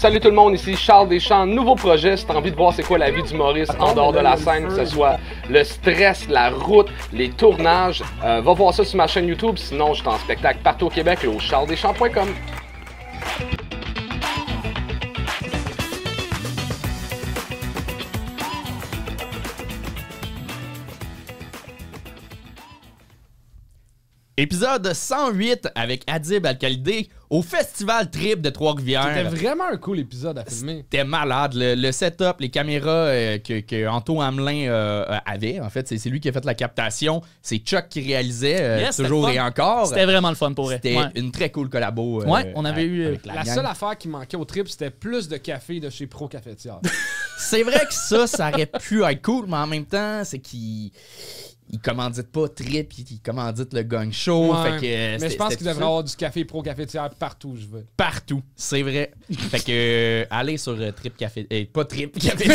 Salut tout le monde, ici Charles Deschamps, nouveau projet. Si t'as envie de voir c'est quoi la vie d'humoriste en dehors de la scène, que ce soit le stress, la route, les tournages, va voir ça sur ma chaîne YouTube. Sinon, je suis en spectacle partout au Québec et au charlesdeschamps.com. Épisode 108 avec Adib Al-Khalidé au Festival Trip de Trois-Rivières. C'était vraiment un cool épisode à filmer. C'était malade. Le setup, les caméras que Anto Hamelin avait, en fait, c'est lui qui a fait la captation. C'est Chuck qui réalisait, toujours et encore. C'était vraiment le fun pour elle. C'était une très cool collabo. On avait eu... La seule affaire qui manquait au trip, c'était plus de café de chez Pro Cafetière. C'est vrai que ça aurait pu être cool, mais en même temps, c'est qu'il commandite pas Trip, il commandite le Gang Show. Ouais, fait que, mais je pense qu'il devrait avoir du café Pro Cafetière partout où je veux. Partout, c'est vrai. Fait que allez sur Trip Café, pas Trip Café,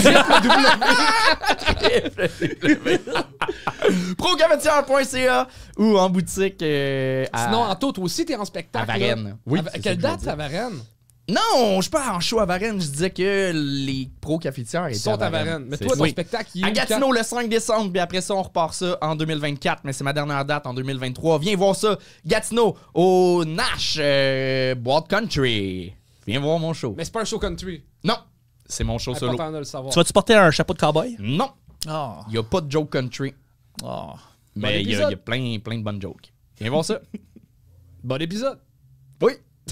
procafetière.ca ou en boutique. Sinon, Anto, toi aussi, t'es en spectacle. À Varennes. Oui, à quelle date, c'est à Varennes? Non, je suis pas en show à Varennes. Je disais que les pro-cafetières étaient sont à Varennes. Mais toi, ton spectacle, il est à Gatineau le 5 décembre, puis après ça, on repart ça en 2024. Mais c'est ma dernière date en 2023. Viens voir ça, Gatineau, au Nash Boîte Country. Viens voir mon show. Mais c'est pas un show country. Non, c'est mon show solo. Important de le savoir. Tu vas-tu porter un chapeau de cowboy? Non, Oh. il y a pas de joke country. Oh. Mais il y a plein de bonnes jokes. Viens voir ça. Bon épisode. Oui.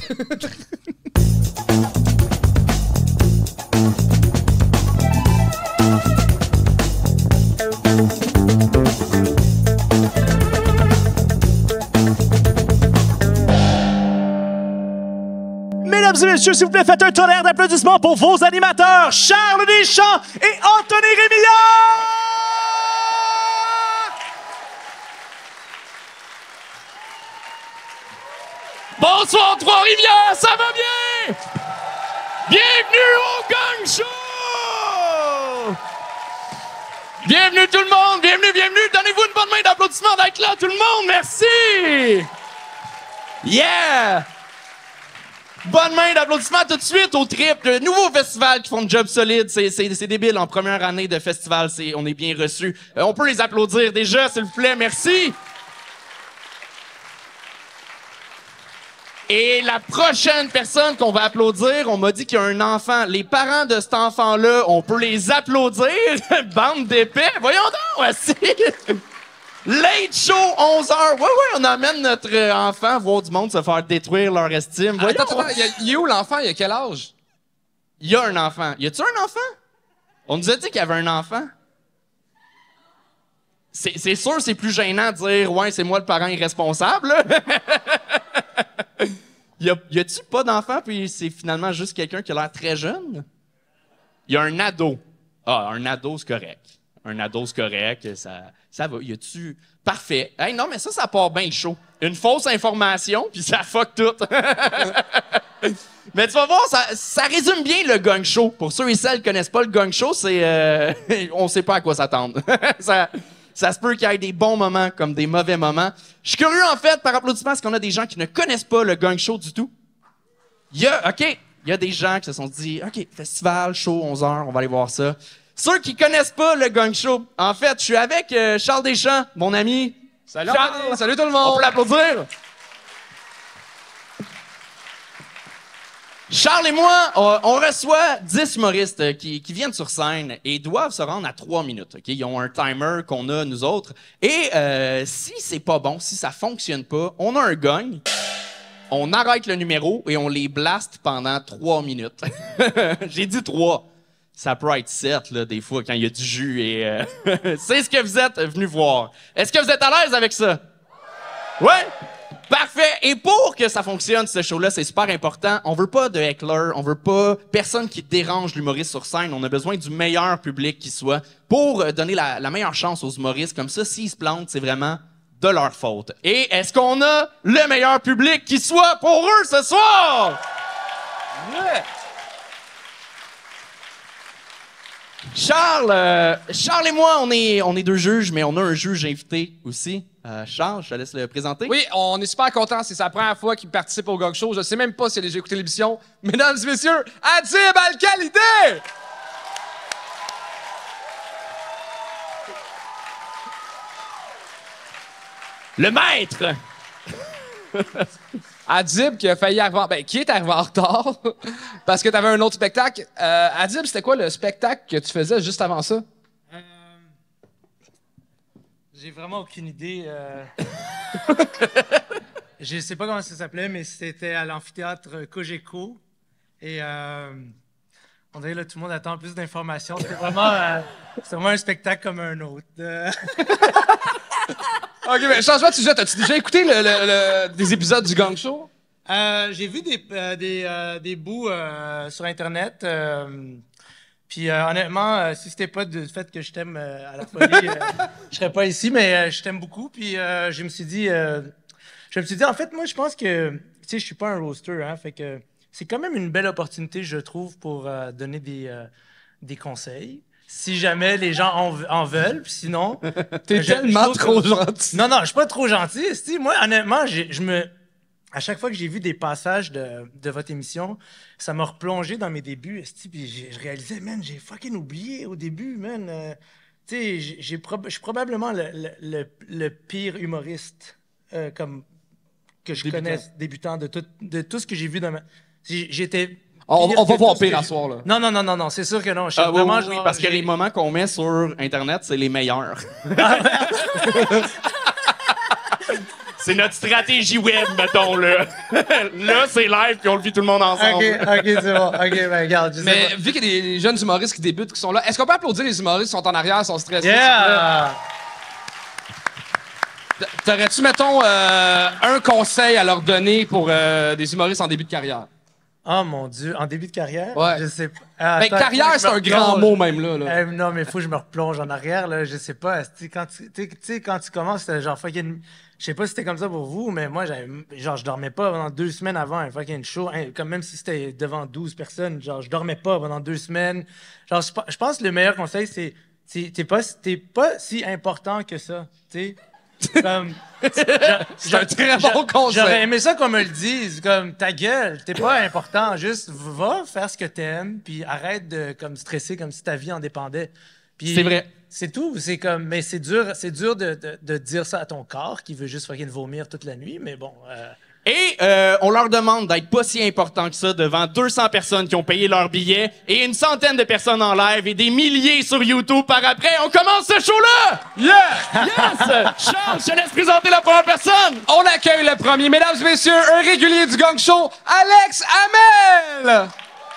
Mesdames et messieurs, s'il vous plaît, faites un tonnerre d'applaudissements pour vos animateurs, Charles Deschamps et Anthony Rémillard! Bonsoir Trois-Rivières, ça va bien? Bienvenue au Gang Show! Bienvenue tout le monde, bienvenue. Donnez-vous une bonne main d'applaudissement d'être là, tout le monde, merci! Yeah! Bonne main d'applaudissement tout de suite au Trip, le nouveau festival qui font un job solide. C'est débile en première année de festival, on est bien reçus. On peut les applaudir déjà, s'il vous plaît, merci! Et la prochaine personne qu'on va applaudir, on m'a dit qu'il y a un enfant. Les parents de cet enfant-là, on peut les applaudir. Bande d'épais. Voyons donc, aussi. Late show, 11h. Ouais, on amène notre enfant voir du monde se faire détruire leur estime. Voyons. Attends, il est où l'enfant? Il a quel âge? Il y a un enfant. Y a-tu un enfant? On nous a dit qu'il y avait un enfant. C'est sûr, c'est plus gênant de dire « Ouais, c'est moi le parent irresponsable. » Y a-tu pas d'enfant, puis c'est finalement juste quelqu'un qui a l'air très jeune? Il y a un ado. Ah, un ado, c'est correct. Un ado, c'est correct, ça va. Y a-tu... Parfait. Hey, non, mais ça part bien le show. Une fausse information, puis ça fuck tout. Mais tu vas voir, ça résume bien le Gang Show. Pour ceux et celles qui connaissent pas le Gang Show, c'est... on sait pas à quoi s'attendre. Ça se peut qu'il y ait des bons moments comme des mauvais moments. Je suis curieux, en fait, par applaudissement, est-ce qu'on a des gens qui ne connaissent pas le Gang Show du tout? Il y a des gens qui se sont dit, OK, festival, show, 11h, on va aller voir ça. Ceux qui connaissent pas le Gang Show, en fait, je suis avec Charles Deschamps, mon ami. Salut, Charles, salut tout le monde! On peut l'applaudir? Charles et moi, on reçoit 10 humoristes qui viennent sur scène et doivent se rendre à 3 minutes. Okay? Ils ont un timer qu'on a, nous autres. Et si c'est pas bon, si ça fonctionne pas, on a un gong. On arrête le numéro et on les blast pendant 3 minutes. J'ai dit 3. Ça peut être 7, là, des fois, quand il y a du jus. Et c'est ce que vous êtes venus voir. Est-ce que vous êtes à l'aise avec ça? Ouais? Parfait! Et pour que ça fonctionne, ce show-là, c'est super important. On veut pas de heckler, on veut pas personne qui dérange l'humoriste sur scène. On a besoin du meilleur public qui soit pour donner la meilleure chance aux humoristes. Comme ça, s'ils se plantent, c'est vraiment de leur faute. Et est-ce qu'on a le meilleur public qui soit pour eux ce soir? Yeah. Charles et moi, on est deux juges, mais on a un juge invité aussi. Charles, je te laisse le présenter. Oui, on est super contents. C'est sa première fois qu'il participe au Gong Show. Je sais même pas s'il a déjà écouté l'émission. Mesdames et messieurs, Adib Al-Khalidé! Le maître! Adib qui a failli arriver qui est arrivé en retard parce que t'avais un autre spectacle. Adib, c'était quoi le spectacle que tu faisais juste avant ça? J'ai vraiment aucune idée. Je sais pas comment ça s'appelait, mais c'était à l'amphithéâtre Cogeco. Et on dirait là, tout le monde attend plus d'informations. C'était vraiment un spectacle comme un autre. OK, mais changement de sujet. T'as-tu déjà écouté des épisodes du Gong Show? J'ai vu des bouts sur Internet. Puis honnêtement, si c'était pas du fait que je t'aime à la folie, je serais pas ici, mais je t'aime beaucoup. Puis je me suis dit, en fait, moi, je pense que, tu sais, je suis pas un roaster, hein, fait que c'est quand même une belle opportunité, je trouve, pour donner des conseils. Si jamais les gens en veulent, puis sinon... T'es tellement trop gentil. Non, je suis pas trop gentil. Moi, honnêtement, à chaque fois que j'ai vu des passages de votre émission, ça m'a replongé dans mes débuts. Puis je réalisais, man, j'ai fucking oublié au début, man. Tu sais, je suis probablement le pire humoriste que je connaisse, débutant, de tout ce que j'ai vu dans ma... J'étais... On va voir pire à soir, là. Non, c'est sûr que non. Je suis vraiment, oui, parce que les moments qu'on met sur Internet, c'est les meilleurs. C'est notre stratégie web, mettons, là. Là, c'est live, puis on le vit tout le monde ensemble. OK, c'est bon. OK, ben regarde, je sais Mais pas. vu qu'il y a des jeunes humoristes qui débutent, qui sont là, est-ce qu'on peut applaudir les humoristes qui sont en arrière, qui sont stressés? Yeah! T'aurais-tu, mettons, un conseil à leur donner pour des humoristes en début de carrière? Oh mon Dieu, en début de carrière? Ouais. Je sais pas. Ben, carrière, c'est un grand mot, même, là. Non, mais il faut que je me replonge en arrière, là. Je sais pas. Quand tu commences, c'était genre fucking... Je sais pas si c'était comme ça pour vous, mais moi, je dormais pas pendant 2 semaines avant un fucking show. Comme même si c'était devant 12 personnes, genre, je dormais pas pendant 2 semaines. Genre, je pense que le meilleur conseil, c'est t'es pas si important que ça, tu sais. Comme, C'est un très bon conseil. J'aurais aimé ça qu'on me le dise, comme ta gueule, t'es pas important, juste va faire ce que t'aimes, puis arrête de comme stresser comme si ta vie en dépendait. Puis, c'est vrai. C'est tout, c'est comme, mais c'est dur de dire ça à ton corps qui veut juste fucking vomir toute la nuit, mais bon. Et on leur demande d'être pas si important que ça devant 200 personnes qui ont payé leur billet et une centaine de personnes en live et des milliers sur YouTube par après. On commence ce show-là! Yeah! Yes! Charles, je te laisse présenter la première personne! On accueille le premier, mesdames et messieurs, un régulier du Gong Show, Alex Hamel!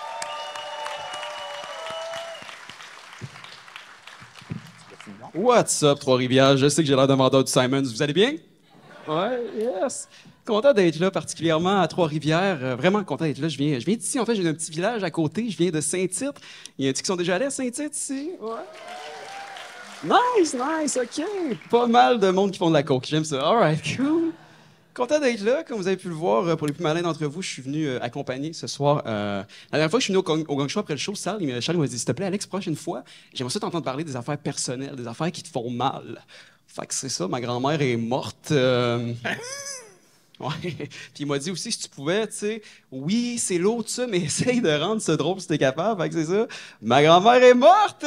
What's up, Trois-Rivières? Je sais que j'ai l'air d'un vendeur du Simons. Vous allez bien? Ouais, yes. Content d'être là, particulièrement à Trois-Rivières. Vraiment content d'être là. Je viens d'ici. En fait, j'ai un petit village à côté. Je viens de Saint-Tite. Il y a un petit qui sont déjà allés à Saint-Tite ici? Ouais. Nice, OK. Pas mal de monde qui font de la coke. J'aime ça. All right, cool. Content d'être là. Comme vous avez pu le voir, pour les plus malins d'entre vous, je suis venu accompagner ce soir. La dernière fois que je suis venu au Gong Show après le show, Charles m'a dit, s'il te plaît, Alex, prochaine fois, j'aimerais ça t'entendre parler des affaires personnelles, des affaires qui te font mal. Fait que c'est ça, ma grand-mère est morte. Ouais. Puis il m'a dit aussi, si tu pouvais, tu sais, oui, c'est lourd, ça, mais essaye de rendre ça drôle si t'es capable. Fait que c'est ça. Ma grand-mère est morte!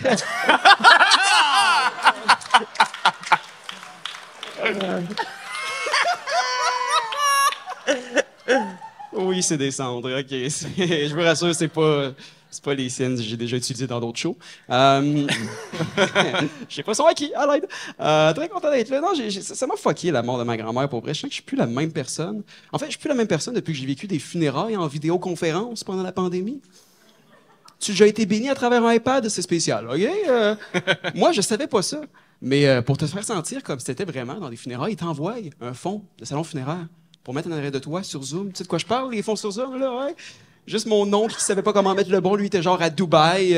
Oui, c'est des cendres, OK. Je vous rassure, c'est pas les siennes, j'ai déjà utilisé dans d'autres shows. Je sais pas son à qui, à l'aide. Très content d'être là. Non, ça m'a fucké la mort de ma grand-mère, pour vrai. Je sens que je suis plus la même personne. En fait, je suis plus la même personne depuis que j'ai vécu des funérailles en vidéoconférence pendant la pandémie. Tu as déjà été béni à travers un iPad, c'est spécial, OK? Moi, je savais pas ça. Mais pour te faire sentir comme si c'était vraiment dans des funérailles, ils t'envoient un fond de salon funéraire pour mettre en arrière de toi sur Zoom. Tu sais de quoi je parle, les fonds sur Zoom, là, ouais? Juste mon oncle qui savait pas comment mettre le bon, lui, il était genre à Dubaï.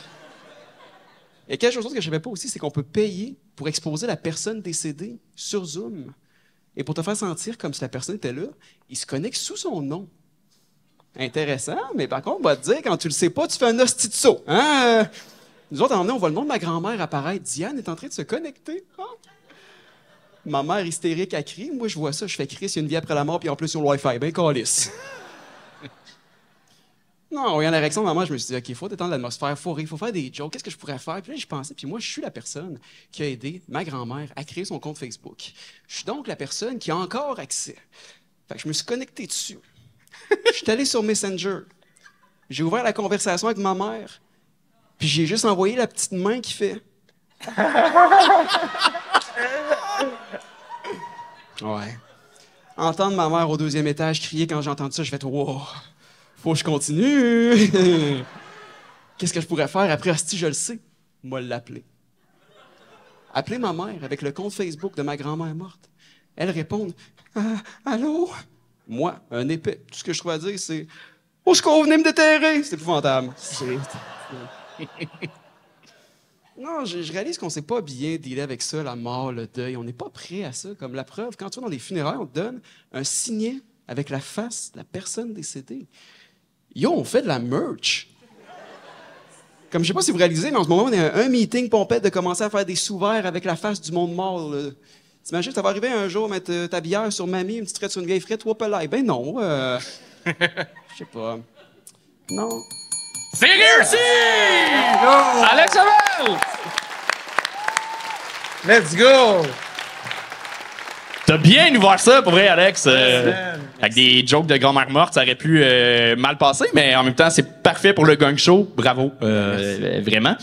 Et quelque chose d'autre que je savais pas aussi, c'est qu'on peut payer pour exposer la personne décédée sur Zoom. Et pour te faire sentir comme si la personne était là, il se connecte sous son nom. Intéressant, mais par contre, on va te dire, quand tu le sais pas, tu fais un hostie de saut. Hein? Nous autres, à un moment donné, on voit le nom de ma grand-mère apparaître. Diane est en train de se connecter. Ah. Ma mère hystérique a crié. Moi, je vois ça. Je fais Chris, il y a une vie après la mort, puis en plus, sur le Wi-Fi. Ben, calisse. Non, oui, en érection, maman, je me suis dit, OK, il faut détendre l'atmosphère, il faut rire, il faut faire des jokes. Qu'est-ce que je pourrais faire? Puis là, j'y pensais. Puis moi, je suis la personne qui a aidé ma grand-mère à créer son compte Facebook. Je suis donc la personne qui a encore accès. Fait que je me suis connecté dessus. Je suis allé sur Messenger. J'ai ouvert la conversation avec ma mère. Puis j'ai juste envoyé la petite main qui fait. Ouais. Entendre ma mère au 2e étage crier quand j'ai entendu ça, je fais wow, faut que je continue. Qu'est-ce que je pourrais faire après? Hostie, je le sais. Moi l'appeler. Appeler ma mère avec le compte Facebook de ma grand-mère morte. Elle répond allô? Moi, un épais. Tout ce que je trouve à dire, c'est au secours, venez me déterrer. C'est épouvantable. Non, je réalise qu'on ne sait pas bien dealer avec ça, la mort, le deuil. On n'est pas prêt à ça. Comme la preuve, quand tu vas dans des funérailles, on te donne un signet avec la face de la personne décédée. Yo, on fait de la merch. Comme je sais pas si vous réalisez, mais en ce moment, on est à un meeting pompette de commencer à faire des sous-verts avec la face du monde mort. Là. T'imagines, ça va arriver un jour, mettre ta bière sur mamie, une petite frette sur une vieille frette, whoop là. Ben non. Je sais pas. Non. C'est réussi! Alex Hamel! Let's go! T'as bien ouvert ça, pour vrai, Alex. Avec des jokes de grand-mère morte, ça aurait pu mal passer, mais en même temps, c'est parfait pour le gang show. Bravo. Vraiment.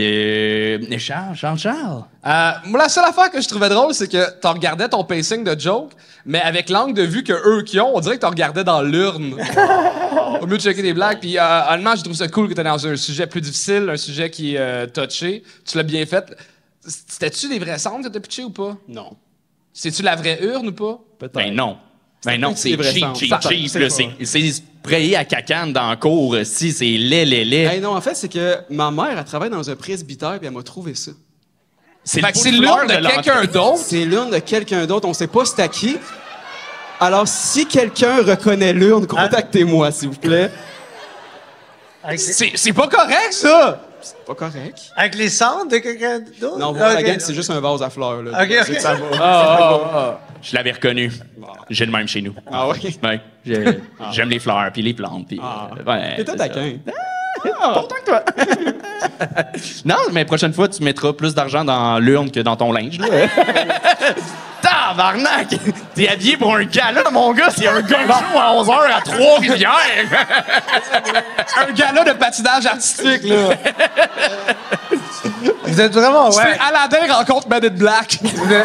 Charles. Moi, la seule affaire que je trouvais drôle, c'est que t'en regardais ton pacing de joke, mais avec l'angle de vue que eux qui ont, on dirait que t'en regardais dans l'urne. Au mieux de checker des blagues. Puis, honnêtement, je trouve ça cool que t'es dans un sujet plus difficile, un sujet qui est touché. Tu l'as bien fait. C'était-tu des vrais cendres que t'as pitché ou pas? Non. C'est-tu la vraie urne ou pas? Ben non. Ben non, c'est cheap. C'est C'est sprayé à cacane dans le cours. Si, c'est lait. Hey, non, en fait, c'est que ma mère, elle travaille dans un presbytère, puis elle m'a trouvé ça. Fait que c'est l'urne de quelqu'un d'autre? C'est l'urne de quelqu'un d'autre. On sait pas c'est à qui. Alors, si quelqu'un reconnaît l'urne, contactez-moi, s'il vous plaît. C'est pas correct, ça! C'est pas correct. Avec les cendres de quelqu'un d'autre? Non, voilà, la gang, c'est juste un vase à fleurs. Là. OK. C'est que ça va. Je l'avais reconnu. J'ai le même chez nous. Ah ouais? Ouais. J'aime les fleurs, puis les plantes. Puis, ouais, T'es un taquin. Pourtant que toi. Non, mais prochaine fois, tu mettras plus d'argent dans l'urne que dans ton linge. Là. Tabarnak! T'es habillé pour un gala, mon gars! C'est un gang show à 11h à Trois-Rivières! Un gala de patinage artistique, là. Vous êtes vraiment, ouais. C'est Aladdin rencontre Men in Black.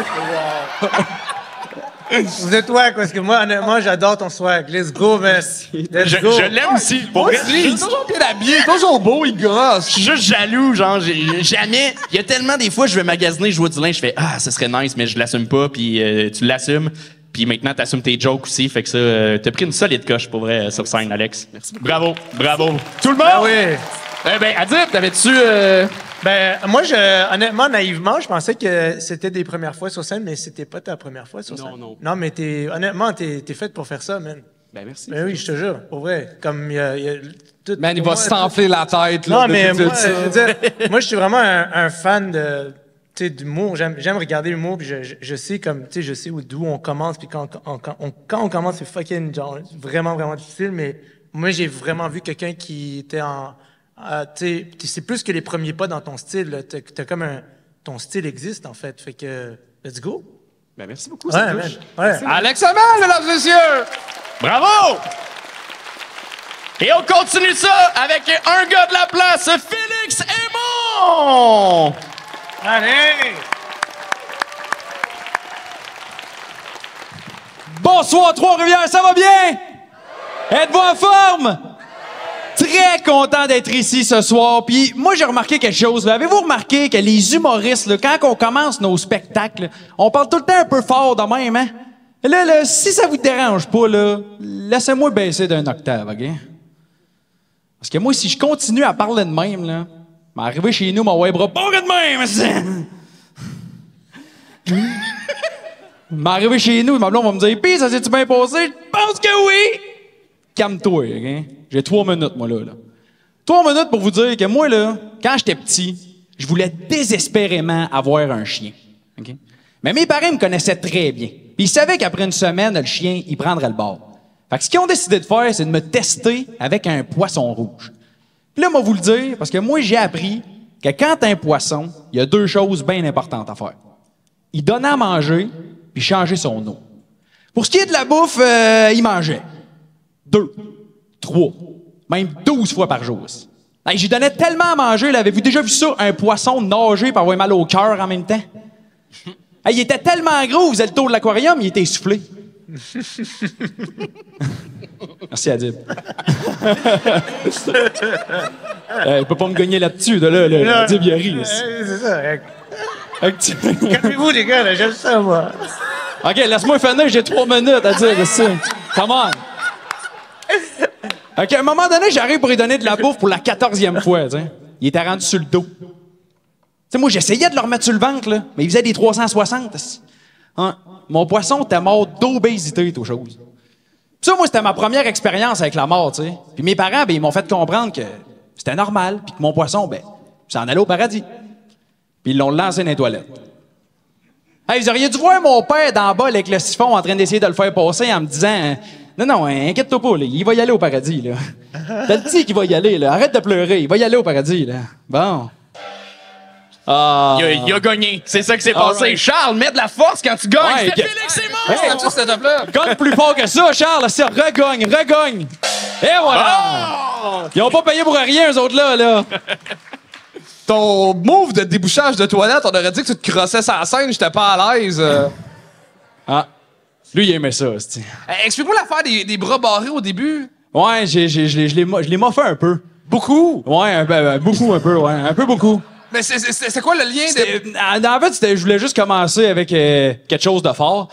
Vous êtes wack, parce que moi, honnêtement, j'adore ton swag. Let's go, man. Let's go. Je l'aime aussi. Pour vrai, Il est toujours bien habillé, toujours beau, il grosse. je suis juste jaloux, genre, jamais. Il y a tellement des fois, je vais magasiner, je vois du linge, je fais ça serait nice, mais je l'assume pas, puis tu l'assumes. Puis maintenant, t'assumes tes jokes aussi, fait que ça, t'as pris une solide coche, pour vrai, sur scène, Alex. Merci beaucoup. Bravo. Tout le monde! Ah oui. Adib, t'avais-tu... Ben, moi, honnêtement, naïvement, je pensais que c'était des premières fois sur scène, mais c'était pas ta première fois sur scène. Non. Non, mais honnêtement, t'es faite pour faire ça, man. Ben, merci. Ben oui, je te jure, pour vrai. Comme il y a tout. Man, il pour va moi, s'enfler la tête, là. Non, mais depuis moi, tout ça. je veux dire, moi, je suis vraiment un fan de, tu sais, d'humour. J'aime regarder l'humour, puis je sais comme, tu sais, je sais d'où on commence, puis quand on commence, c'est fucking, genre, vraiment, vraiment difficile, mais moi, j'ai vraiment vu quelqu'un qui était tu sais, c'est plus que les premiers pas dans ton style, là. T'as comme ton style existe, en fait. Fait que, let's go. Ben, merci beaucoup. Ouais, ça man. touche. Ouais. Alex Hamel, mesdames et messieurs! Bravo! Et on continue ça avec un gars de la place, Félix Aymon! Allez! Bonsoir Trois-Rivières, ça va bien? Êtes-vous en forme? Très content d'être ici ce soir. Puis moi, j'ai remarqué quelque chose. là. Avez-vous remarqué que les humoristes, là, quand on commence nos spectacles, on parle tout le temps un peu fort de même, hein? Là, si ça vous dérange pas, là, laissez-moi baisser d'un octave, OK? Parce que moi, si je continue à parler de même, là, m'arriver chez nous, mon web pas de même, m'arriver chez nous, ma blonde va me dire, pis ça s'est-tu bien passé? Je pense que oui! Calme-toi, OK? J'ai 3 minutes, moi, là. 3 minutes pour vous dire que moi, là, quand j'étais petit, Je voulais désespérément avoir un chien. OK? Mais mes parents me connaissaient très bien. Puis ils savaient qu'après une semaine, le chien, il prendrait le bord. Fait que ce qu'ils ont décidé de faire, c'est de me tester avec un poisson rouge. Puis là, moi vous le dire, parce que moi, j'ai appris que quand t'as un poisson, il y a 2 choses bien importantes à faire. Il donnait à manger, puis changer son eau. Pour ce qui est de la bouffe, il mangeait 2, 3, même 12 fois par jour. Hey, j'y donnais tellement à manger, là, avez-vous déjà vu ça, un poisson nager pour avoir mal au cœur en même temps? Hey, il était tellement gros, vous avez le tour de l'aquarium, il était essoufflé. Merci, Adib. Il peut pas me gagner là-dessus, là, Adib, il rit. C'est ça. Calmez-vous, les gars, là, j'aime ça, moi. OK, laisse-moi finir, j'ai 3 minutes à dire, ça. Come on. OK, à un moment donné, j'arrive pour lui donner de la bouffe pour la 14e fois, t'sais. Il était rendu sur le dos. T'sais, moi, j'essayais de le remettre sur le ventre, là, mais il faisait des 360. Hein? Mon poisson était mort d'obésité, tout chose. Ça, moi, c'était ma première expérience avec la mort, tu sais. Puis mes parents, ben, ils m'ont fait comprendre que c'était normal, puis que mon poisson, ben, s'en allait au paradis. Puis ils l'ont lancé dans les toilettes. Hey, vous auriez dû voir mon père d'en bas avec le siphon en train d'essayer de le faire passer en me disant non, inquiète-toi pas, là, il va y aller au paradis, là. T'as le petit qui va y aller, là. Arrête de pleurer, il va y aller au paradis, là. Bon. Il a gagné. C'est ça qui s'est passé. Right. Charles, mets de la force quand tu gagnes. Ouais, C'était Félix Simon! Hey, Tout ce top-là. gagne plus fort que ça, Charles. C'est regagne. Et voilà. Ils ont pas payé pour rien, eux autres, là. Ton move de débouchage de toilette, on aurait dit que tu te crossais sa scène, j'étais pas à l'aise. Ah. Lui, il aimait ça, c'est. Explique-moi l'affaire des bras barrés au début. Ouais, je l'ai moffé un peu. Beaucoup. Ouais, beaucoup, un peu, ouais. Un peu beaucoup. Mais c'est quoi le lien de... En fait, je voulais juste commencer avec quelque chose de fort.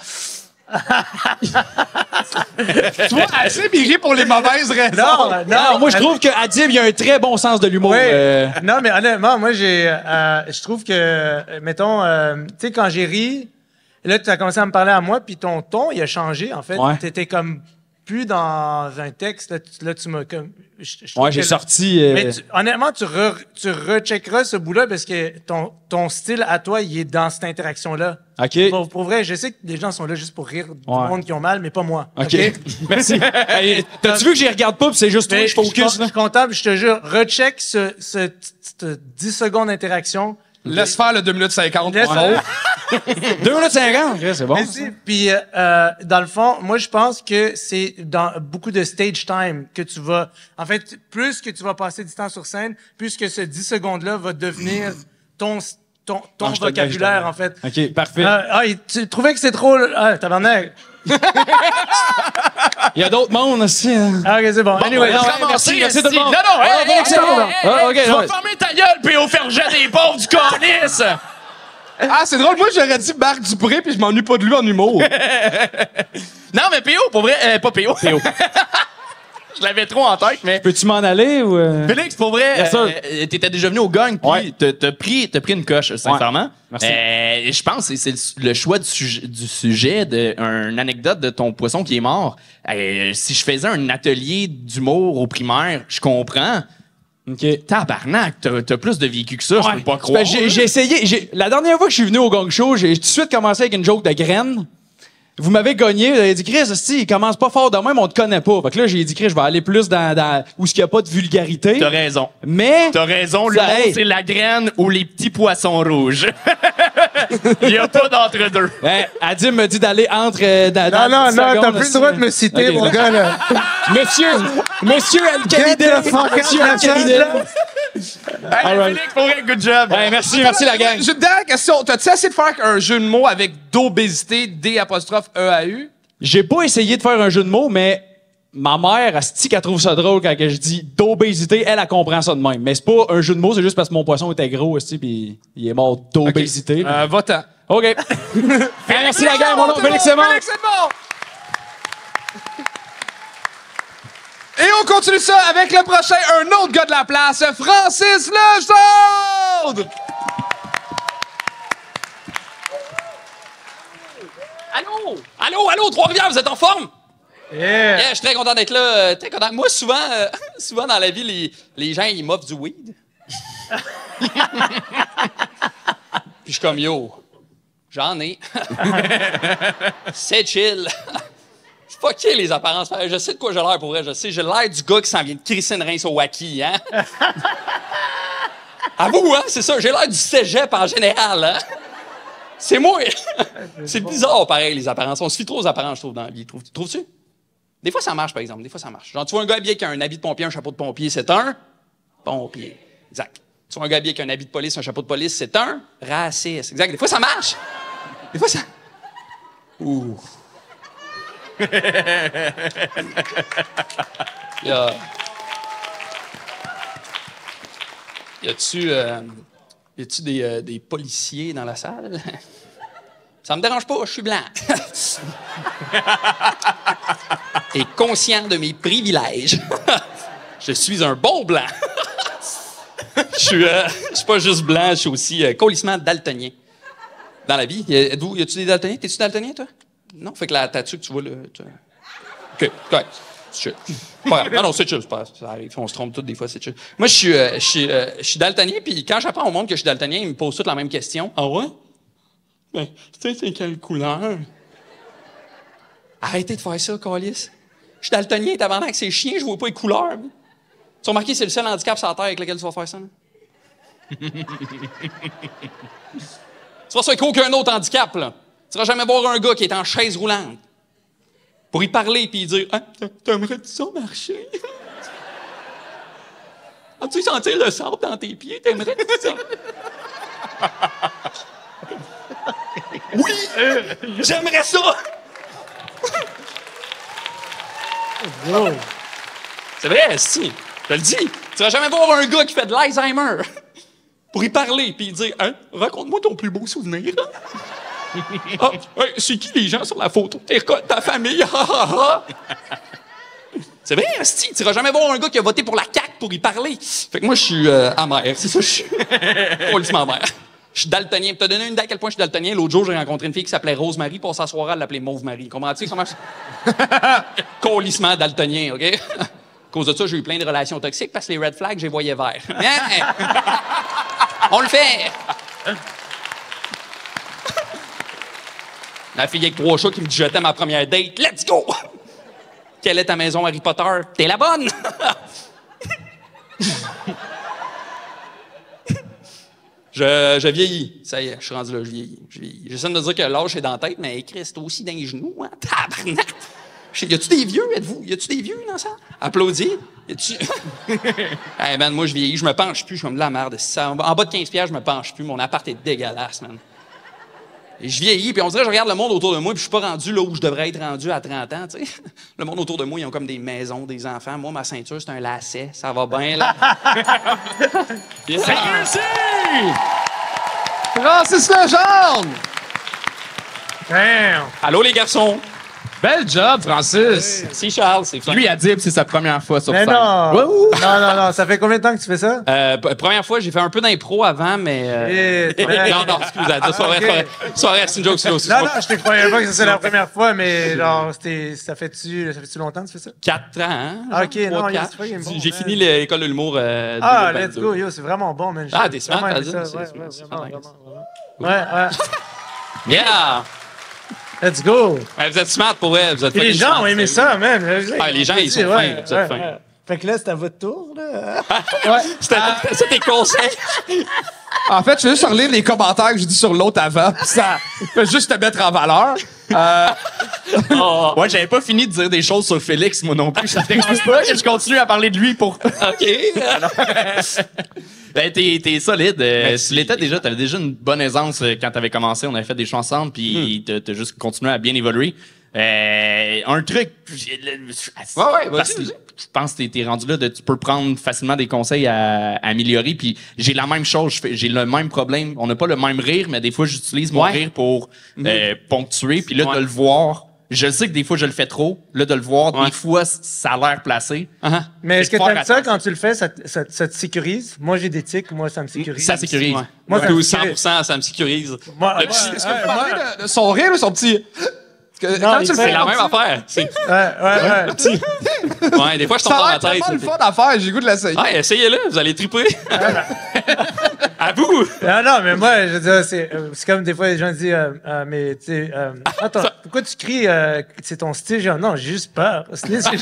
Tu vois, assez miré pour les mauvaises raisons. Non, moi, je trouve qu'Adib, il a un très bon sens de l'humour. Oui. Non, mais honnêtement, moi, je trouve que, mettons, tu sais, quand j'ai ri, là, tu as commencé à me parler à moi, puis ton ton, il a changé, en fait. Ouais. T'étais comme plus dans un texte, là, tu m'as comme... Ouais, j'ai sorti... Mais honnêtement, tu recheckeras ce bout-là parce que ton style à toi, il est dans cette interaction-là. OK. Pour vrai, je sais que les gens sont là juste pour rire du monde qui ont mal, mais pas moi. OK. Merci. Hey, t'as-tu vu que j'y regarde pas, puis c'est juste toi que je focus, Je là? suis content, puis je te jure, recheck ce 10 secondes d'interaction. Laisse faire le 2 minutes 50. Laisse- Ouais. 2 minutes 50, c'est bon. Merci. Puis, dans le fond, moi, je pense que c'est dans beaucoup de stage time que tu vas... En fait, plus que tu vas passer du temps sur scène, plus que ce 10 secondes-là va devenir ton je te vocabulaire, gagne. en fait. OK, parfait. Tu trouvais que c'est trop... Ah, tabarnak. Il y a d'autres mondes aussi. Hein. Ah, OK, c'est bon. Anyway, Merci tout le monde. Non, hey, Félix, hey, c'est bon. hey, Ah, OK, Tu vas ouais. fermer ta gueule, puis au faire jeter des pauvres du calice! Ah, c'est drôle. Moi, j'aurais dit Marc Dupré, puis je m'ennuie pas de lui en humour. Non, mais P.O., pour vrai, pas P.O. Je l'avais trop en tête, mais... Peux-tu m'en aller ou... Félix, pour vrai, Bien sûr. t'étais déjà venu au gang, puis Ouais. t'as pris une coche, sincèrement. Merci. Je pense que c'est le choix du sujet d'une anecdote de ton poisson qui est mort. Si je faisais un atelier d'humour au primaire, je comprends. OK. Tabarnak, t'as plus de vécu que ça, je peux pas C'est croire. parce que J'ai essayé... La dernière fois que je suis venu au gang show, j'ai tout de suite commencé avec une joke de graines. Vous m'avez gagné, vous avez dit, Chris, hostie, il commence pas fort de même, on te connaît pas. Fait que là, j'ai dit, Chris, je vais aller plus dans où il n'y a pas de vulgarité. T'as raison. Mais... T'as raison, l'humour, Hey. c'est la graine ou les petits poissons rouges. Il y a pas d'entre-deux. Adib me dit d'aller entre... non, t'as plus le droit de me citer, Ok. mon gars, là. Monsieur Al-Khalidé. Get the fuck Monsieur out of Al-Khalidé. Hey, Félix, pour vrai, good job. Hey, merci la gang. J'ai une dernière question. T'as-tu essayé de faire un jeu de mots avec d'obésité, D''E''A'? J'ai pas essayé de faire un jeu de mots, mais ma mère, asti qu'elle trouve ça drôle quand que je dis d'obésité, elle comprend ça de même. Mais c'est pas un jeu de mots, c'est juste parce que mon poisson était gros, asti, puis il est mort d'obésité. Va-t'en. OK. Hey, merci la gang, mon nom est Félix Simon. Félix Simon! Et on continue ça avec le prochain, un autre gars de la place, Francis Lejeune! Allô, Trois-Rivières, vous êtes en forme? Yeah. Yeah, je suis très content d'être là. Très content. Moi, souvent dans la vie, les gens, ils m'offrent du weed. Puis je suis comme, yo, j'en ai. C'est chill. Fucké les apparences. Je sais de quoi j'ai l'air pour vrai. Je sais, j'ai l'air du gars qui s'en vient de crisser une rince au wacky, hein? Avoue, hein? C'est ça, j'ai l'air du cégep en général, hein? C'est moi! C'est bizarre, pareil, les apparences. On se fie trop aux apparences, je trouve, dans la vie. Trouves-tu? Des fois, ça marche, par exemple. Des fois, ça marche. Genre, tu vois un gars habillé avec un habit de pompier, un chapeau de pompier, c'est un pompier. Exact. Tu vois un gars habillé avec un habit de police, un chapeau de police, c'est un raciste. Exact. Des fois, ça marche. Des fois, ça... Ouh. Y a-tu des policiers dans la salle? Ça me dérange pas, je suis blanc. Et conscient de mes privilèges. Je suis un bon blanc. Je suis pas juste blanc, je suis aussi colissement daltonien. Dans la vie, y a-tu des daltoniens? T'es-tu daltonien, toi? Non? Fait que la tattoo que tu vois là... OK, correct. C'est chill. Pas grave. Non, c'est chill, ça arrive. On se trompe tous des fois, c'est chill. Moi, je suis daltonien, puis quand j'apprends au monde que je suis daltonien, ils me posent toutes la même question. Ah ouais? Ben, tu sais, c'est quelle couleur? Arrêtez de faire ça, Calis. Je suis daltonien, tabarnak, c'est chien, je vois pas les couleurs. Tu as remarqué, c'est le seul handicap sur la terre avec lequel tu vas faire ça, là? Tu vas ça avec aucun autre handicap, là. Tu vas jamais voir un gars qui est en chaise roulante. Pour y parler puis y dire « Hein, t'aimerais-tu ça marcher? As-tu sentir le sable dans tes pieds? T'aimerais-tu ça? » Oui! J'aimerais ça! C'est vrai, si. Je te le dis. Tu vas jamais voir un gars qui fait de l'Alzheimer pour y parler puis y dire « Hein, raconte-moi ton plus beau souvenir. » Ah, hey, c'est qui les gens sur la photo? Ta famille? C'est vrai, asti, tu iras jamais voir un gars qui a voté pour la CAQ pour y parler. Fait que moi, je suis amer. C'est ça, je suis complètement amer. Je suis daltonien. Pour te donner une idée à quel point je suis daltonien, l'autre jour, j'ai rencontré une fille qui s'appelait Rose-Marie, pour sa soirée, elle l'appelait Mauve-Marie. Comprends-tu comment je... Colissement daltonien, OK? À cause de ça, j'ai eu plein de relations toxiques parce que les red flags, j'ai voyais vert. On le fait! La fille avec 3 chats qui me dit « Je t'aime ma première date. Let's go! » Quelle est ta maison, Harry Potter? T'es la bonne! Je vieillis. Ça y est, je suis rendu là, je vieillis. J'essaie de me dire que l'âge est dans la tête, mais Christ, t'es aussi dans les genoux, hein? Tabarnak! Y a-tu des vieux, êtes-vous? Y a-tu des vieux dans ça? Applaudis. Y a-tu... Hey, man, moi, je vieillis, je me penche plus, je suis comme de la merde. En bas de 15 piastres, je me penche plus. Mon appart est dégueulasse, man. Et je vieillis, puis on dirait que je regarde le monde autour de moi, puis je suis pas rendu là où je devrais être rendu à 30 ans, tu sais. Le monde autour de moi, ils ont comme des maisons, des enfants. Moi, ma ceinture, c'est un lacet. Ça va bien, là. Yeah. C'est réussi! Francis Legendre! Damn! Allô, les garçons? Bel job, Francis! Merci, Charles, c'est fun. Lui, Adib, c'est sa première fois sur Mais scène. non! Wouhou! Non, ça fait combien de temps que tu fais ça? Première fois, j'ai fait un peu d'impro avant, mais... Non, excusez, c'est vrai, c'est une joke, c'est Non, je te croyais pas que c'est la première fois, mais genre, ça fait-tu longtemps que tu fais ça? 4 ans, hein? Ah, ok, non, 3, 4. c'est pas qu'il est bon, J'ai man. fini l'école de l'humour. Ah, let's go, yo, c'est vraiment bon, man. Ah, des J'ai vraiment smart, aimé vas-y, ça. Ouais, c'est vraiment. vraiment. Ouais. Yeah! Let's go! Ouais, vous êtes smart pour vrai. Vous êtes Et les fucking gens smart, ont aimé sérieux. ça, man. Ah, les gens, ils sont fins. Vous êtes fins. Fait que là, c'est à votre tour, là. C'était tes conseils. En fait, je vais juste relire les commentaires que j'ai dit sur l'autre avant, pis ça fait juste te mettre en valeur. Ouais, j'avais pas fini de dire des choses sur Félix, moi non plus. Ça te dérange pas que je continue à parler de lui pour... OK. Ben, t'es solide. Merci. Tu l'étais déjà, t'avais déjà une bonne aisance quand t'avais commencé. On avait fait des shows ensemble, puis t'as juste continué à bien évoluer. Un truc... Ouais, parce que je pense que t'es rendu là, tu peux prendre facilement des conseils à améliorer, puis j'ai la même chose, j'ai le même problème. On n'a pas le même rire, mais des fois, j'utilise mon rire pour ponctuer, puis là, de le voir... Je sais que des fois, je le fais trop. Là, de le voir, des fois, ça a l'air placé. Mais est-ce que Faut faire t'aimes ça attention. quand tu le fais, ça te sécurise? Moi, j'ai des tics, moi, ça me sécurise. Ça sécurise. Ouais. Moi, ça me 100%, ça me sécurise. Moi, Est-ce que vous parlez de son rire ou son petit... Quand tu le C'est fais, la même affaire. Ouais, des fois, je tombe ça dans a ma l'air tellement tête. le fun à faire, j'ai le goût de l'essayer. Ouais, essayez-le, vous allez triper. À vous! Non, mais moi, je veux dire, c'est comme des fois, les gens disent, mais tu sais, attends, pourquoi tu cries que c'est ton style? Genre, non, j'ai juste peur. C'est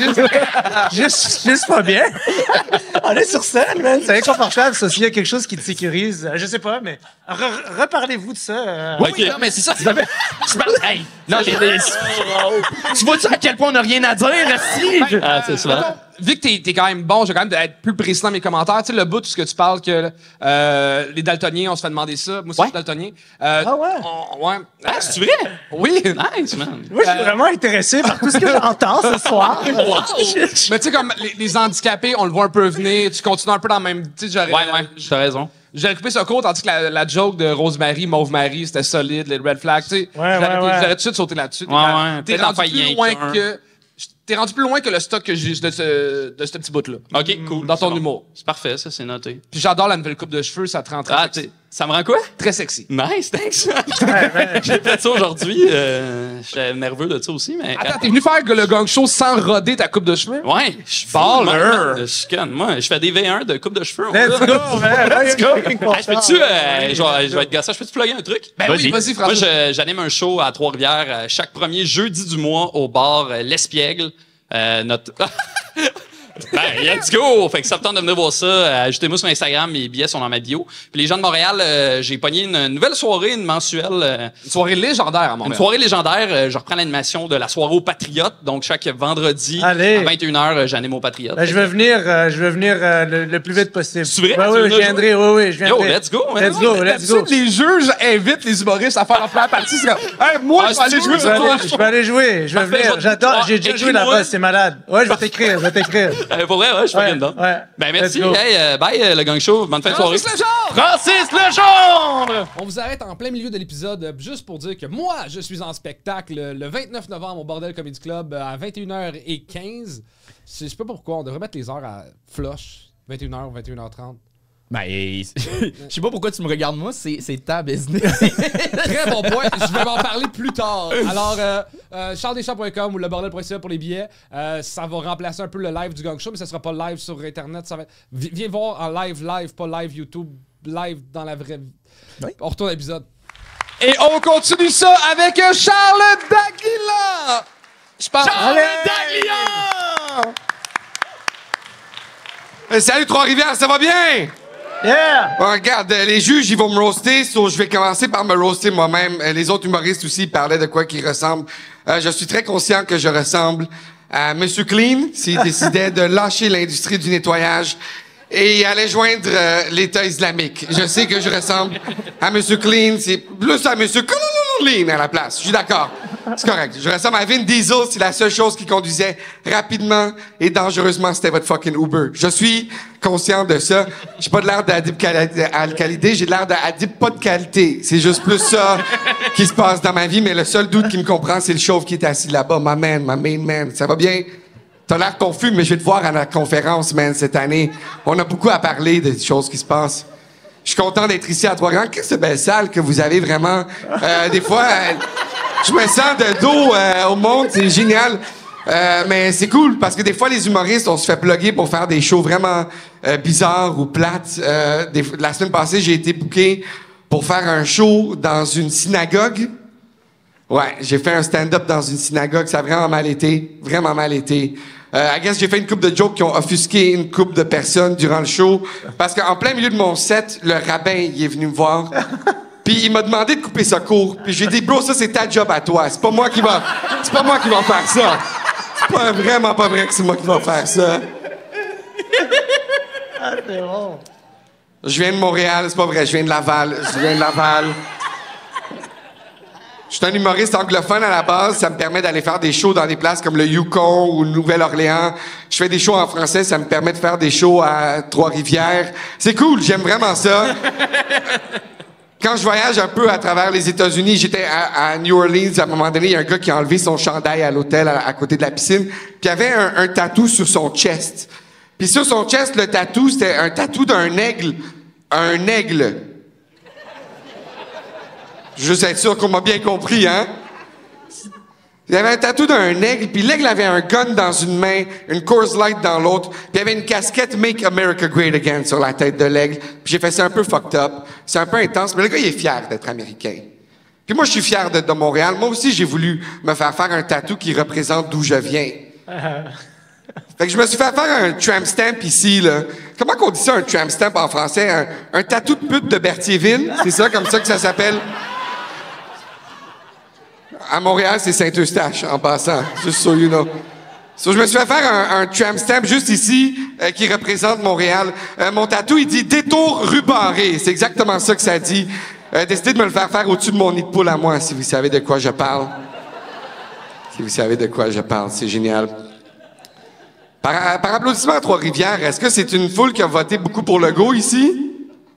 juste pas bien. On est sur scène, man. C'est inconfortable, ça. S'il y a quelque chose qui te sécurise, je sais pas, mais reparlez-vous de ça. Oui, non, mais c'est ça. Hey, non, tu vois-tu à quel point on n'a rien à dire, si? Ah, c'est ça. Vu que t'es quand même bon, je vais quand même être plus précis dans mes commentaires. Tu sais, le bout, tout ce que tu parles, que les daltoniens, on se fait demander ça. Moi aussi, je suis daltonien. Ah ouais? Ouais. Ah, c'est vrai? Oui. Nice, man. Moi, je suis vraiment intéressé par tout ce que j'entends ce soir. Mais tu sais, comme les handicapés, on le voit un peu venir. Tu continues un peu dans le même... Tu sais, j'aurais... Ouais, t'as raison. J'aurais coupé ça court, tandis que la joke de Rosemary, Mauve Marie, c'était solide, les red flags, tu sais. J'aurais tout de suite sauté là-dessus. Ouais. T'es Peut-être en rendu faire plus rien loin qu'un. que... T'es rendu plus loin que le stock que j'ai de ce petit bout-là. OK, cool. Dans ton C'est bon. humour. C'est parfait, ça, c'est noté. Puis j'adore la nouvelle coupe de cheveux, ça te rend très Ah, sexy. ça me rend quoi? Très sexy. Nice, thanks. J'ai fait ça aujourd'hui. J'étais nerveux de ça aussi, mais... Attends, t'es venu faire le gang show sans roder ta coupe de cheveux? Ouais, je suis Baller. Je suis con. Moi, je fais des V1 de coupe de cheveux. Let's go, man. Let's go. Je peux-tu... je vais être gossant. Je peux-tu plugger un truc? Ben oui, vas-y, Moi, François. j'anime un show à Trois-Rivières chaque premier jeudi du mois au bar L'Espiègle. Notre... Ben, let's go! Fait que ça me tente de venir voir ça. Ajoutez-moi sur Instagram, mes billets sont dans ma bio. Puis les gens de Montréal, j'ai pogné une nouvelle soirée, une mensuelle. Une soirée légendaire à Une Montréal. soirée légendaire. Je reprends l'animation de la soirée aux Patriotes. Donc, chaque vendredi, Allez. à 21h, j'anime aux Patriotes. Ben, je vais venir le plus vite possible. C'est vrai? Ouais, Tu oui, veux je venir viendrai. Oui, je viendrai. Yo, let's go, man. Let's go, let's go. D'habitude, les juges invitent les humoristes à faire leur première partie. C'est comme, hey, moi, Ah, je vais aller si tu jouer veux, sur toi. Je vais aller jouer. Je vais Parfait, je venir. vais- J'adore. Ah, J'ai déjà joué écris-moi. là-bas. C'est malade. Ouais, je vais t'écrire. Pour vrai, ouais, je suis Ouais, fucking dedans. ouais. Ben, merci. Let's go. Hey, bye, le gang show. Bonne fin de soirée. Francis Legendre! On vous arrête en plein milieu de l'épisode juste pour dire que moi, je suis en spectacle le 29 novembre au Bordel Comedy Club à 21h15. Je sais pas pourquoi, on devrait mettre les heures à flush. 21h ou 21h30. Ben, je sais pas pourquoi tu me regardes moi, c'est ta business. Très bon point. Je vais m'en parler plus tard. Alors, charlesdeschamps.com ou lebordel.ca pour les billets. Ça va remplacer un peu le live du Gang Show, mais ça sera pas live sur Internet. Ça va... Viens voir en live, pas live YouTube, live dans la vraie vie. Oui. On retourne à l'épisode. Et on continue ça avec Charles Daguila. Je pense. Salut Trois-Rivières, ça va bien? Yeah! Bon, regarde, les juges, ils vont me roaster, so je vais commencer par me roaster moi-même. Les autres humoristes aussi parlaient de quoi qu'ils ressemblent. Je suis très conscient que je ressemble à Monsieur Clean, s'il décidait de lâcher l'industrie du nettoyage et il allait joindre l'État islamique. Je sais que je ressemble à Monsieur Clean, c'est plus à Monsieur Clean à la place. Je suis d'accord. C'est correct. Je ressemble à Vin Diesel, c'est la seule chose qui conduisait rapidement et dangereusement, c'était votre fucking Uber. Je suis conscient de ça. J'ai pas de l'air d'Adib Al-Khalidé, j'ai de l'air d'Adib pas de qualité. C'est juste plus ça qui se passe dans ma vie, mais le seul doute qui me comprend, c'est le chauve qui est assis là-bas. My man, my main man. Ça va bien? T'as l'air confus, mais je vais te voir à la conférence, man, cette année. On a beaucoup à parler des choses qui se passent. Je suis content d'être ici à Trois-Rivières. Qu'est-ce que c'est belle salle que vous avez vraiment? Des fois, je me sens de dos au monde, c'est génial. Mais c'est cool parce que des fois, les humoristes, on se fait plugger pour faire des shows vraiment bizarres ou plates. La semaine passée, j'ai été booké pour faire un show dans une synagogue. Ouais, j'ai fait un stand-up dans une synagogue. Ça a vraiment mal été. Vraiment mal été. I guess j'ai fait une couple de jokes qui ont offusqué une couple de personnes durant le show. Parce qu'en plein milieu de mon set, le rabbin, il est venu me voir. Puis il m'a demandé de couper ça court. Puis j'ai dit, bro, ça c'est ta job à toi. C'est pas moi qui va faire ça. C'est pas vraiment pas vrai que c'est moi qui va faire ça. Ah, c'est bon. Je viens de Montréal, c'est pas vrai, je viens de Laval. Je suis un humoriste anglophone à la base, ça me permet d'aller faire des shows dans des places comme le Yukon ou Nouvelle-Orléans. Je fais des shows en français, ça me permet de faire des shows à Trois-Rivières. C'est cool, j'aime vraiment ça. Quand je voyage un peu à travers les États-Unis, j'étais à New Orleans, à un moment donné, il y a un gars qui a enlevé son chandail à l'hôtel à côté de la piscine, puis il y avait un tatou sur son chest. Puis sur son chest, le tatou, c'était un tatou d'un aigle. Un aigle. Juste être sûr qu'on m'a bien compris, hein? Il y avait un tatou d'un aigle, puis l'aigle avait un gun dans une main, une Coors Light dans l'autre, puis il y avait une casquette Make America Great Again sur la tête de l'aigle. Puis j'ai fait ça un peu fucked up. C'est un peu intense, mais le gars, il est fier d'être américain. Puis moi, je suis fier d'être de Montréal. Moi aussi, j'ai voulu me faire un tatou qui représente d'où je viens. Fait que je me suis fait faire un tramp stamp ici, là. Comment qu'on dit ça, un tramp stamp en français? Un tatou de pute de Berthierville? C'est ça, comme ça que ça s'appelle? À Montréal, c'est Saint-Eustache, en passant. Juste so you know. So, je me suis fait faire un tramp stamp juste ici, qui représente Montréal. Mon tatou, il dit « Détour rue Barrée ». C'est exactement ça que ça dit. Décidez de me le faire au-dessus de mon nid de poule à moi, si vous savez de quoi je parle. Si vous savez de quoi je parle, c'est génial. Par applaudissement à Trois-Rivières, est-ce que c'est une foule qui a voté beaucoup pour Legault ici?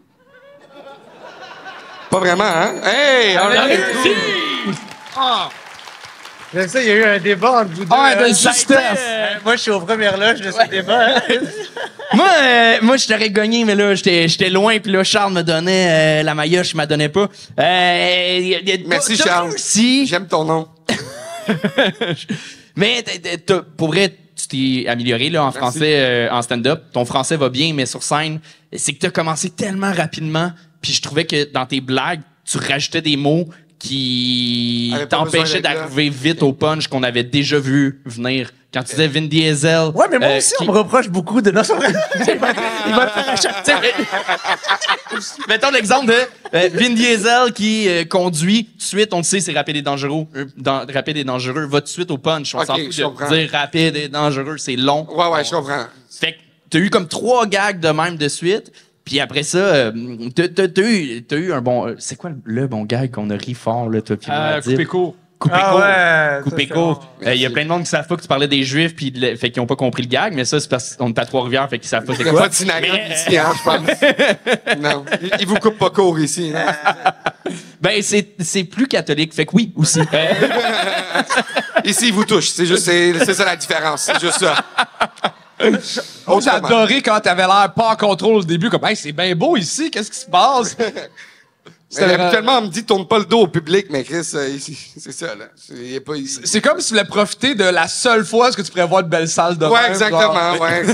Pas vraiment, hein? Hey! On a réussi! J'aime ça, il y a eu un débat entre vous deux. de justesse! Moi, je suis aux premières loges de ce débat. Moi, je t'aurais gagné, mais là, j'étais loin, puis là, Charles me donnait la maillotche, je m'en donnais pas. Merci, Charles. J'aime ton nom. Mais pour vrai, tu t'es amélioré là, en français, en stand-up. Ton français va bien, mais sur scène, c'est que tu as commencé tellement rapidement, puis je trouvais que dans tes blagues, tu rajoutais des mots qui t'empêchaient d'arriver vite au punch qu'on avait déjà vu venir. Quand tu disais Vin Diesel... Ouais, mais moi aussi, on me reproche beaucoup de... Non, il va le faire à chaque temps. Mettons l'exemple de Vin Diesel qui conduit. Tout de suite, on le sait, c'est rapide et dangereux. Rapide et dangereux. Va tout de suite au punch. On s'en fout de dire rapide et dangereux. C'est long. Ouais, je comprends. Fait que t'as eu comme 3 gags de même de suite. Puis après ça, t'as eu un bon... c'est quoi le bon gag qu'on a ri fort, là, toi, puis Coupé court. Coupé court. Il y a plein de monde qui savent pas que tu parlais des Juifs, puis fait qu'ils ont pas compris le gag, mais ça, c'est parce qu'on est à Trois-Rivières, fait qu'ils savent pas c'est quoi. Il n'y a pas de synagogue ici, hein, je pense. Non, ils vous coupent pas court ici. Hein? Ben, c'est plus catholique, fait que oui, aussi. Ici, ils vous touchent. C'est juste, c'est ça la différence. C'est juste ça. J'ai adoré quand t'avais l'air pas en contrôle au début, comme, hey, c'est bien beau ici, qu'est-ce qui se passe? Habituellement, on me dit, tourne pas le dos au public, mais Chris, c'est ça, là. Il est pas ici. C'est comme si tu voulais profiter de la seule fois où tu pourrais voir de belles salles de Ouais, exactement, ouais.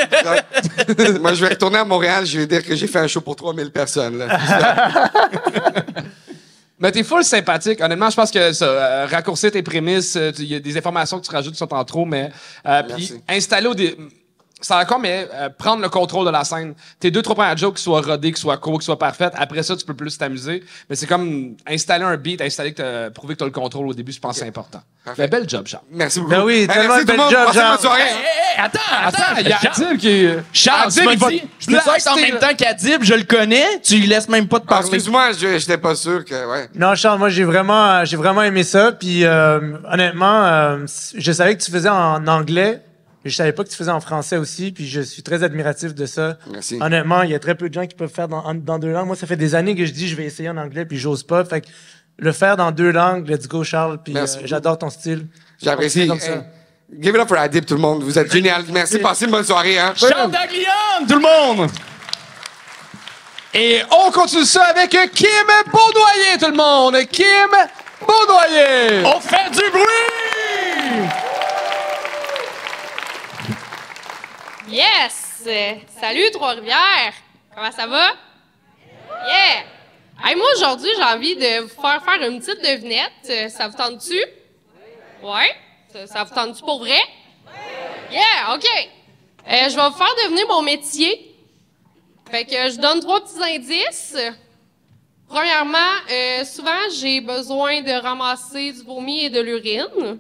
Moi, je vais retourner à Montréal, je vais dire que j'ai fait un show pour 3000 personnes, là. Mais t'es full sympathique. Honnêtement, je pense que ça, raccourcir tes prémices, il y a des informations que tu rajoutes qui sont en trop, mais puis installer ça encore, mais prendre le contrôle de la scène. Tes 2-3 premières jokes qui soient rodées, qui soient courts, qui soient parfaites. Après ça, tu peux plus t'amuser. Mais c'est comme installer un beat, prouver que tu as le contrôle au début, je pense que c'est important. Mais bel job, Charles. Merci beaucoup. Ben oui, tellement bel job, Charles. Attends, il y a Adib qui... Charles, tu m'as dit, je peux être en même temps qu'Adib, je le connais, tu lui laisses même pas de parler. Excuse-moi, j'étais pas sûr que... Ouais. Non, Charles, moi, j'ai vraiment aimé ça. Puis, honnêtement, je savais que tu faisais en anglais. Je savais pas que tu faisais en français aussi, puis je suis très admiratif de ça. Merci. Honnêtement, il y a très peu de gens qui peuvent faire dans 2 langues. Moi, ça fait des années que je dis je vais essayer en anglais, puis j'ose pas. Fait que le faire dans 2 langues, let's go, Charles, puis j'adore ton style. J'apprécie. Comme ça. Give it up for Adib, tout le monde. Vous êtes génial. Merci. Passez une bonne soirée. Hein? Charles Daglione, tout le monde! Et on continue ça avec Kim Beaudoyer, tout le monde! Kim Beaudoyer! On fait du bruit! Yes! Salut Trois-Rivières! Comment ça va? Yeah! Hey, moi, aujourd'hui, j'ai envie de vous faire une petite devinette. Ça vous tente-tu? Ouais? Ça vous tente-tu pour vrai? Yeah! OK! Je vais vous faire devenir mon métier. Fait que je donne 3 petits indices. Premièrement, souvent, j'ai besoin de ramasser du vomi et de l'urine.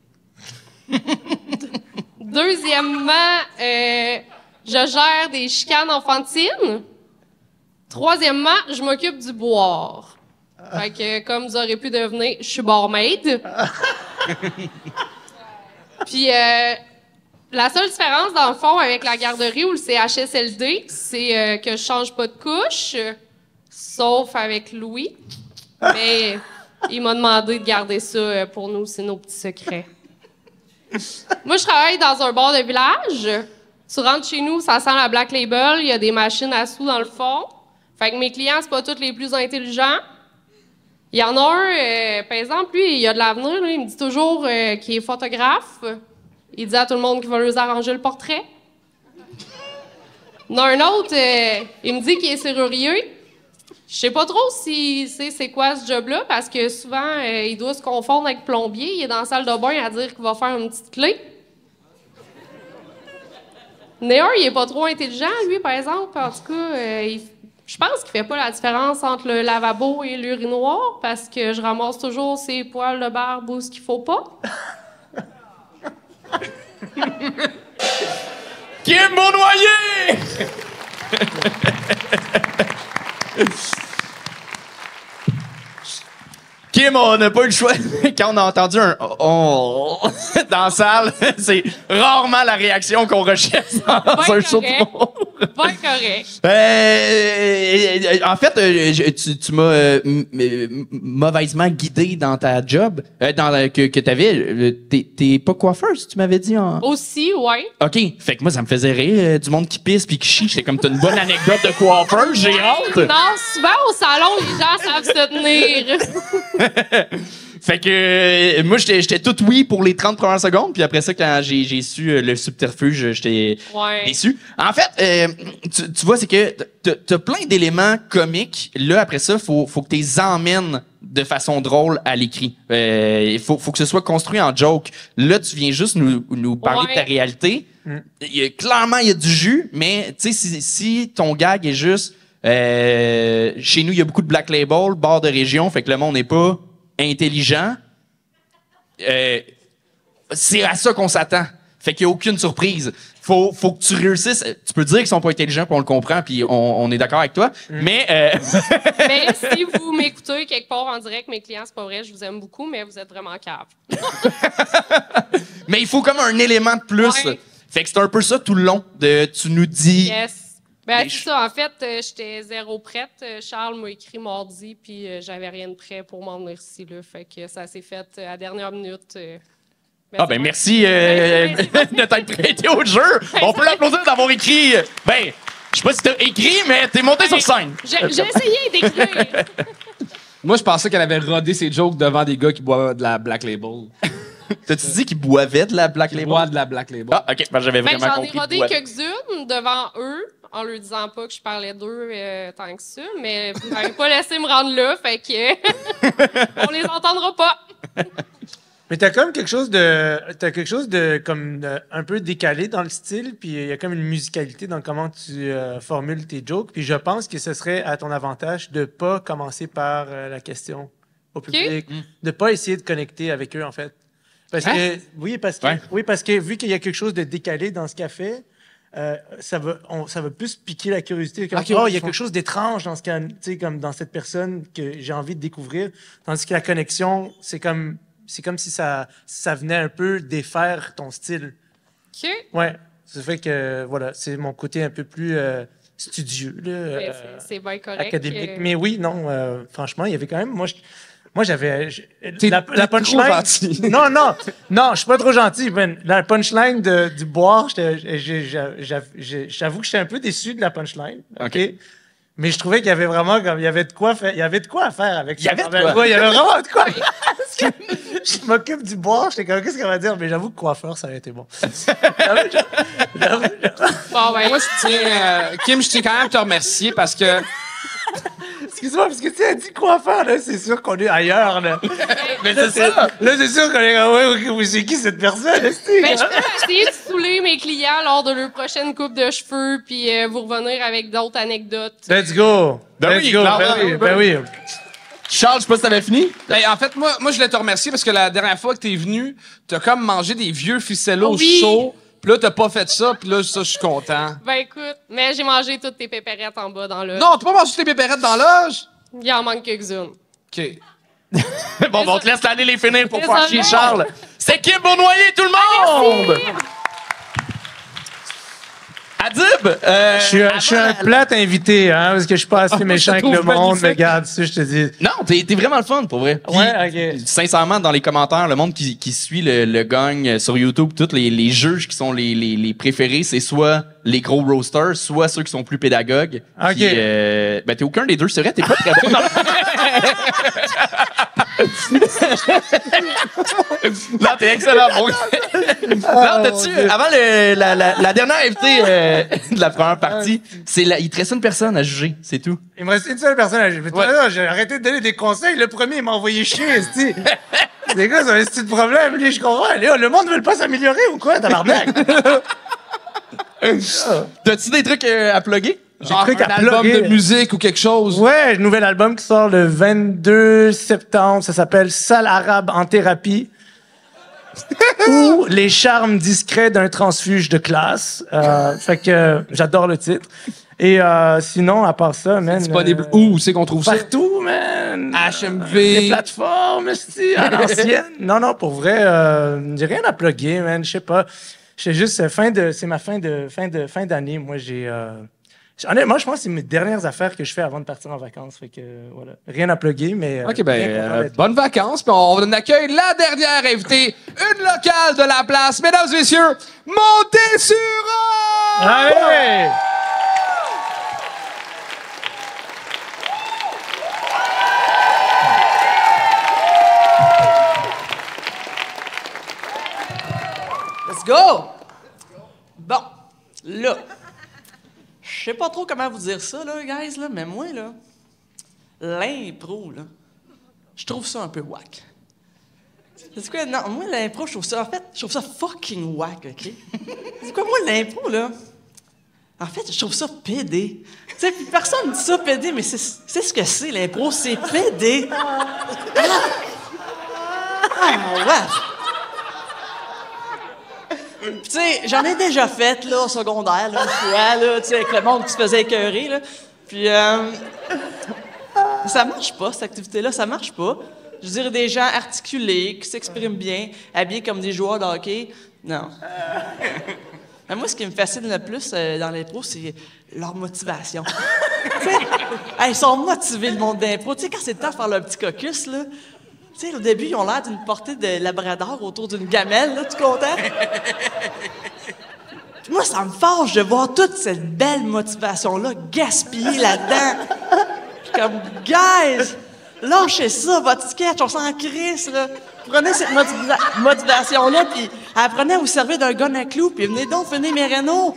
Deuxièmement, je gère des chicanes enfantines. Troisièmement, je m'occupe du boire. Fait que, comme vous aurez pu devenir, je suis barmaid. Puis, la seule différence, dans le fond, avec la garderie ou le CHSLD, c'est que je change pas de couche, sauf avec Louis. Mais il m'a demandé de garder ça pour nous, c'est nos petits secrets. Moi, je travaille dans un bar de village. Tu rentres chez nous, ça sent la Black Label, il y a des machines à sous dans le fond. Fait que mes clients, c'est pas tous les plus intelligents. Il y en a un, par exemple, lui, il a de l'avenir. Là, il me dit toujours qu'il est photographe. Il dit à tout le monde qu'il va leur arranger le portrait. Il y en a un autre, il me dit qu'il est serrurier. Je sais pas trop si c'est quoi ce job-là, parce que souvent, il doit se confondre avec plombier. Il est dans la salle de bain à dire qu'il va faire une petite clé. Néon, il est pas trop intelligent, lui, par exemple. En tout cas, je pense qu'il fait pas la différence entre le lavabo et l'urinoir, parce que je ramasse toujours ses poils de barbe où ce qu'il faut pas. Kim Beaunoyer! Kim, on n'a pas eu le choix. Quand on a entendu un oh dans la salle, c'est rarement la réaction qu'on recherche dans un show de humour. Pas correct. En fait, tu m'as mauvaisement guidé dans ta job que t'avais. T'es pas coiffeuse, tu m'avais dit. Aussi, ouais. OK. Fait que moi, ça me faisait rire. Du monde qui pisse puis qui chie. J'étais comme, t'as une bonne anecdote de coiffeuse, j'ai hâte. Non, souvent au salon, les gens savent se tenir. Fait que moi, j'étais tout oui pour les 30 premières secondes, puis après ça, quand j'ai su le subterfuge, j'étais déçu. En fait, tu vois, c'est que t'as plein d'éléments comiques. Là, après ça, faut que tu les emmènes de façon drôle à l'écrit. Il faut que ce soit construit en joke. Là, tu viens juste nous parler de ta réalité. Clairement, il y a du jus, mais tu sais, si ton gag est juste... chez nous, il y a beaucoup de Black Label, bar de région, fait que le monde n'est pas intelligent. C'est à ça qu'on s'attend. Fait qu'il n'y a aucune surprise. Faut que tu réussisses. Tu peux dire qu'ils sont pas intelligents, puis on le comprend, puis on est d'accord avec toi. Mais mais si vous m'écoutez quelque part en direct, mes clients, c'est pas vrai, je vous aime beaucoup, mais vous êtes vraiment cave. mais il faut comme un élément de plus. Ouais. Fait que c'est un peu ça tout le long. Tu nous dis... Yes. Ben, c'est ça. En fait, j'étais zéro prête. Charles m'a écrit mardi, puis j'avais rien de prêt pour m'en venir ici, là. Fait que ça s'est fait à la dernière minute. Merci de t'être prêté au jeu. On peut l'applaudir d'avoir écrit... Ben, je sais pas si t'as écrit, mais t'es monté sur scène. J'ai essayé d'écrire. Moi, je pensais qu'elle avait rodé ses jokes devant des gars qui boivent de la Black Label. T'as-tu dit qu'ils boivaient de la Black Label? Boivent de la Black Label. Ah, OK. Ben, j'avais vraiment J'en compris. ai rodé quelques-unes devant eux, en leur disant pas que je parlais d'eux tant que ça, mais vous m'avez pas laissé me rendre là, fait que on les entendra pas. Mais t'as comme quelque chose de comme un peu décalé dans le style, puis il y a comme une musicalité dans comment tu formules tes jokes, puis je pense que ce serait à ton avantage de pas commencer par la question au public, de pas essayer de connecter avec eux en fait. Parce que vu qu'il y a quelque chose de décalé dans ce qu'elle fait, ça va plus piquer la curiosité. Comme, il y a quelque chose d'étrange dans comme dans cette personne que j'ai envie de découvrir. Tandis que la connexion, c'est comme si ça venait un peu défaire ton style. OK. Ouais. Ça fait que, voilà, c'est mon côté un peu plus studieux. Là, c'est bien correct. Académique. Mais oui, non, franchement, il y avait quand même... Moi, j'avais... La punchline... Non, je suis pas trop gentil. Ben, la punchline du boire, j'avoue que j'étais un peu déçu de la punchline. OK? Mais je trouvais qu'il y avait vraiment comme... Il y avait de quoi à faire avec ça. Il y avait vraiment de quoi. Je m'occupe du boire, j'étais comme, qu'est-ce qu'elle va dire? Mais j'avoue que coiffeur, ça aurait été bon. Moi, Kim, je tiens quand même à te remercier parce que... Excuse-moi, parce que tu as dit coiffeur, là, c'est sûr qu'on est ailleurs, là. Mais c'est ça! Là, c'est sûr qu'on est comme, ouais, c'est qui cette personne? Mais je peux essayer de saouler mes clients lors de leur prochaine coupe de cheveux, puis vous revenir avec d'autres anecdotes. Let's go! Ben oui. Charles, je sais pas si t'avais fini. Ben, en fait, moi, je voulais te remercier parce que la dernière fois que t'es venu, t'as comme mangé des vieux ficellos chauds. Puis là, t'as pas fait ça, puis là, ça, je suis content. Ben écoute, mais j'ai mangé toutes tes pépérettes en bas dans l'âge. Non, t'as pas mangé toutes tes pépérettes dans l'âge? Il en manque quelques-unes. OK. Bon, on te laisse aller les finir pour Désolé. faire chier Charles. C'est Kim Beaunoyer, tout le monde! Adib! Je suis un plate invité, hein, parce que je suis pas assez méchant avec le monde, mais regarde, ça, je te dis. Non, t'es vraiment le fun, pour vrai. Puis, Ouais, ok. sincèrement, dans les commentaires, le monde qui suit le gang sur YouTube, tous les juges qui sont les préférés, c'est soit les gros roasters, soit ceux qui sont plus pédagogues. Ok. Puis, ben, t'es aucun des deux, c'est vrai, t'es pas très bon. Non, t'es excellent. Bon. Non, t'as-tu, avant la dernière invitée de la première partie, il te reste une personne à juger, c'est tout. Il me reste une seule personne à juger. J'ai arrêté de donner des conseils. Le premier, il m'a envoyé chier, esti. Les gars, ça a un petit problème. Lui, je comprends. Le monde ne veut pas s'améliorer ou quoi, tabarnak? T'as-tu des trucs à plugger? J'ai un truc à album plugger. de musique ou quelque chose. Ouais, un nouvel album qui sort le 22 septembre. Ça s'appelle Salle arabe en thérapie. Ou Les charmes discrets d'un transfuge de classe. Fait que j'adore le titre. Et sinon, à part ça, man. Disponible où c'est qu'on trouve ça? Partout, man. HMV. Les plateformes, esti, à l'ancienne. Non, pour vrai, j'ai rien à plugger, man. Je sais pas. C'est juste c'est ma fin d'année. Moi, honnêtement, je pense que c'est mes dernières affaires que je fais avant de partir en vacances. Fait que, voilà. Rien à plugger, mais. OK, bonnes vacances. Puis on accueille la dernière invitée, une locale de la place. Mesdames et messieurs, montez sur Allez! Let's go! Bon, là, je sais pas trop comment vous dire ça, là, guys, là, mais moi, là, l'impro, là, je trouve ça un peu whack. C'est quoi? Non, moi, l'impro, je trouve ça fucking whack, OK? C'est quoi, moi, l'impro, là? En fait, je trouve ça pédé. Tu sais, puis personne dit ça pédé, mais c'est ce que c'est, l'impro, c'est pédé. Ouais. Tu sais, j'en ai déjà fait, là, au secondaire, là, une fois, là, tu sais, avec le monde qui se faisait écœurer, là. Puis, ça marche pas, cette activité-là, ça marche pas. Je veux dire, des gens articulés, qui s'expriment bien, habillés comme des joueurs de hockey, non. Mais moi, ce qui me fascine le plus dans l'impro, c'est leur motivation. Tu sais, ils sont motivés, le monde d'impro. Tu sais, quand c'est le temps de faire leur petit caucus, là, tu sais, au début, ils ont l'air d'une portée de labrador autour d'une gamelle, là, tu content? Puis moi, ça me fâche de voir toute cette belle motivation-là gaspillée là-dedans. Puis comme, guys, lâchez ça, votre sketch, on s'en crisse, là. Prenez cette motivation-là, puis apprenez à vous servir d'un gun à clous, puis venez donc finir mes rénaux.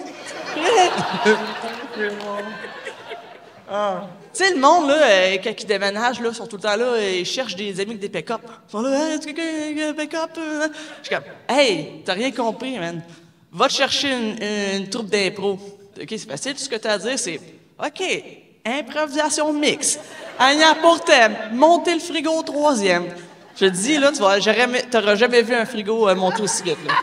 Tu sais, le monde, là, quand ils déménagent, là, sont tout le temps là, ils cherchent des amis avec des pick-up. Ils sont là, hey, est-ce que quelqu'un a un pick-up? Je suis comme, hey, t'as rien compris, man. Va te chercher une troupe d'impro. OK, c'est facile, tout ce que t'as à dire, c'est, OK, improvisation mix. Ayant pour thème, monter le frigo au 3e. Je te dis, là, t'auras jamais vu un frigo monter aussi vite, là.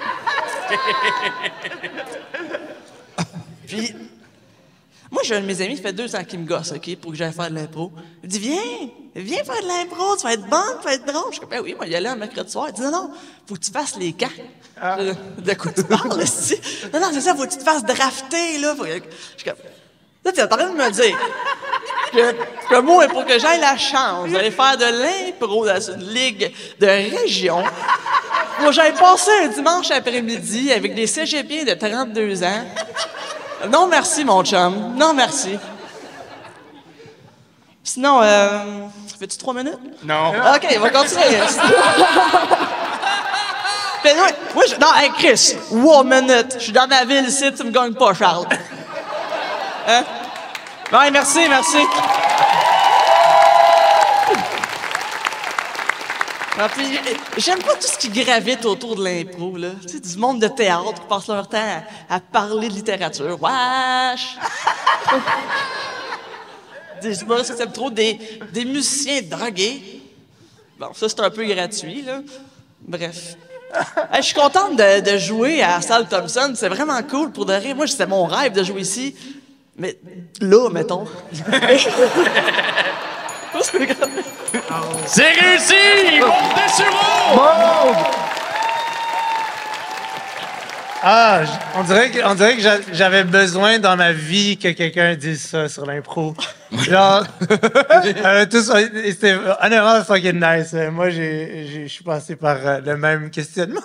Puis, moi, j'ai un de mes amis, il fait 2 ans qu'il me gosse, OK, pour que j'aille faire de l'impro. Il dit, viens faire de l'impro, tu vas être bonne, tu vas être drôle. Je dis, ben oui, moi, y aller un mercredi soir. Il dit, non, faut que tu fasses les camps. De quoi tu parles, ici? Non, c'est ça, faut que tu te fasses drafter, là. Je suis comme, là, tu es en train de me dire que moi, pour que j'aille la chance d'aller faire de l'impro dans une ligue de région, moi, j'avais passé un dimanche après-midi avec des cégepiens de 32 ans. Non, merci, mon chum. Non, merci. Sinon, fais-tu 3 minutes? Non. OK, on va continuer. Non, hey, Chris, 1 minute. Je suis dans ma ville ici, tu me gagnes pas, Charles. Hein? Ouais, merci. Ah, puis, j'aime pas tout ce qui gravite autour de l'impro, là. Tu sais, du monde de théâtre qui passe leur temps à parler de littérature. Wesh! Des humoristes qui aiment trop des musiciens drogués. Bon, ça, c'est un peu gratuit, là. Bref. Hey, je suis contente de jouer à Salle Thompson. C'est vraiment cool pour de rire. Moi, c'était mon rêve de jouer ici. Mais là, mettons. C'est réussi! Montez sur haut! On dirait que j'avais besoin dans ma vie que quelqu'un dise ça sur l'impro. Genre, c'était honnêtement fucking nice. Moi, je suis passé par le même questionnement.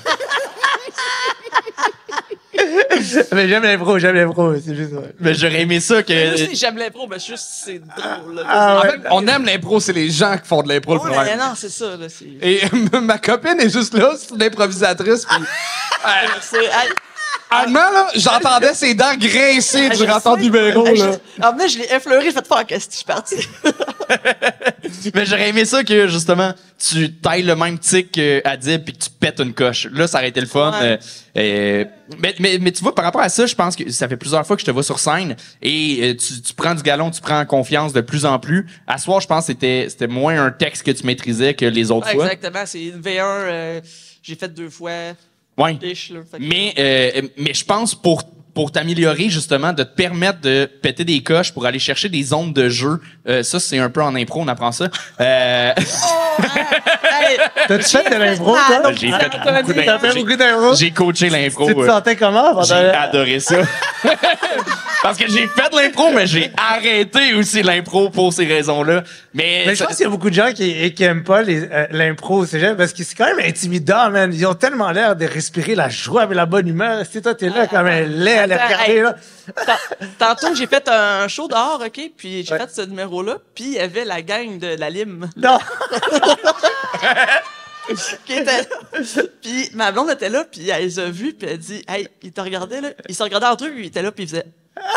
Mais j'aime l'impro, c'est juste ça. Mais j'aurais aimé ça que... Moi aussi, j'aime l'impro, mais juste, c'est drôle. Là. En fait, on aime l'impro, c'est les gens qui font de l'impro le Oui, problème. mais non, c'est ça. Là, Et ma copine est juste là, c'est une improvisatrice. Puis, honnêtement, là, j'entendais ses dents grincer durant ton numéro. Là. En venant, je l'ai effleuré, je fait faire qu'est-ce que je suis parti. Mais j'aurais aimé ça que, justement, tu tailles le même tic à Dib puis que tu pètes une coche. Là, ça aurait été le fun. Ouais. Mais tu vois, par rapport à ça, je pense que ça fait plusieurs fois que je te vois sur scène et tu prends du galon, tu prends confiance de plus en plus. À ce soir, je pense que c'était moins un texte que tu maîtrisais que les autres fois. Exactement, c'est une V1, j'ai fait 2 fois. Ouais. Dish, là, Mais je pense pour t'améliorer, justement, de te permettre de péter des coches pour aller chercher des zones de jeu. Ça, c'est un peu en impro, on apprend ça. T'as-tu fait de l'impro, toi? J'ai fait beaucoup d'impro. J'ai coaché l'impro. Tu te sentais comment? J'ai adoré ça. Parce que j'ai fait de l'impro, mais j'ai arrêté aussi l'impro pour ces raisons-là. Mais je pense qu'il y a beaucoup de gens qui aiment pas l'impro au cégep parce que c'est quand même intimidant, man. Ils ont tellement l'air de respirer la joie et la bonne humeur. Si toi, t'es là comme un lait à les regarder, là. Tantôt, j'ai fait un show dehors, OK? Puis j'ai fait ce numéro-là, puis il y avait la gang de la Lime. Non! Qui était là. Puis ma blonde était là, puis elle les a vus, puis elle dit « Hey, ils te regardaient, là. » Ils se regardaient entre eux, puis ils étaient là, puis ils faisaient...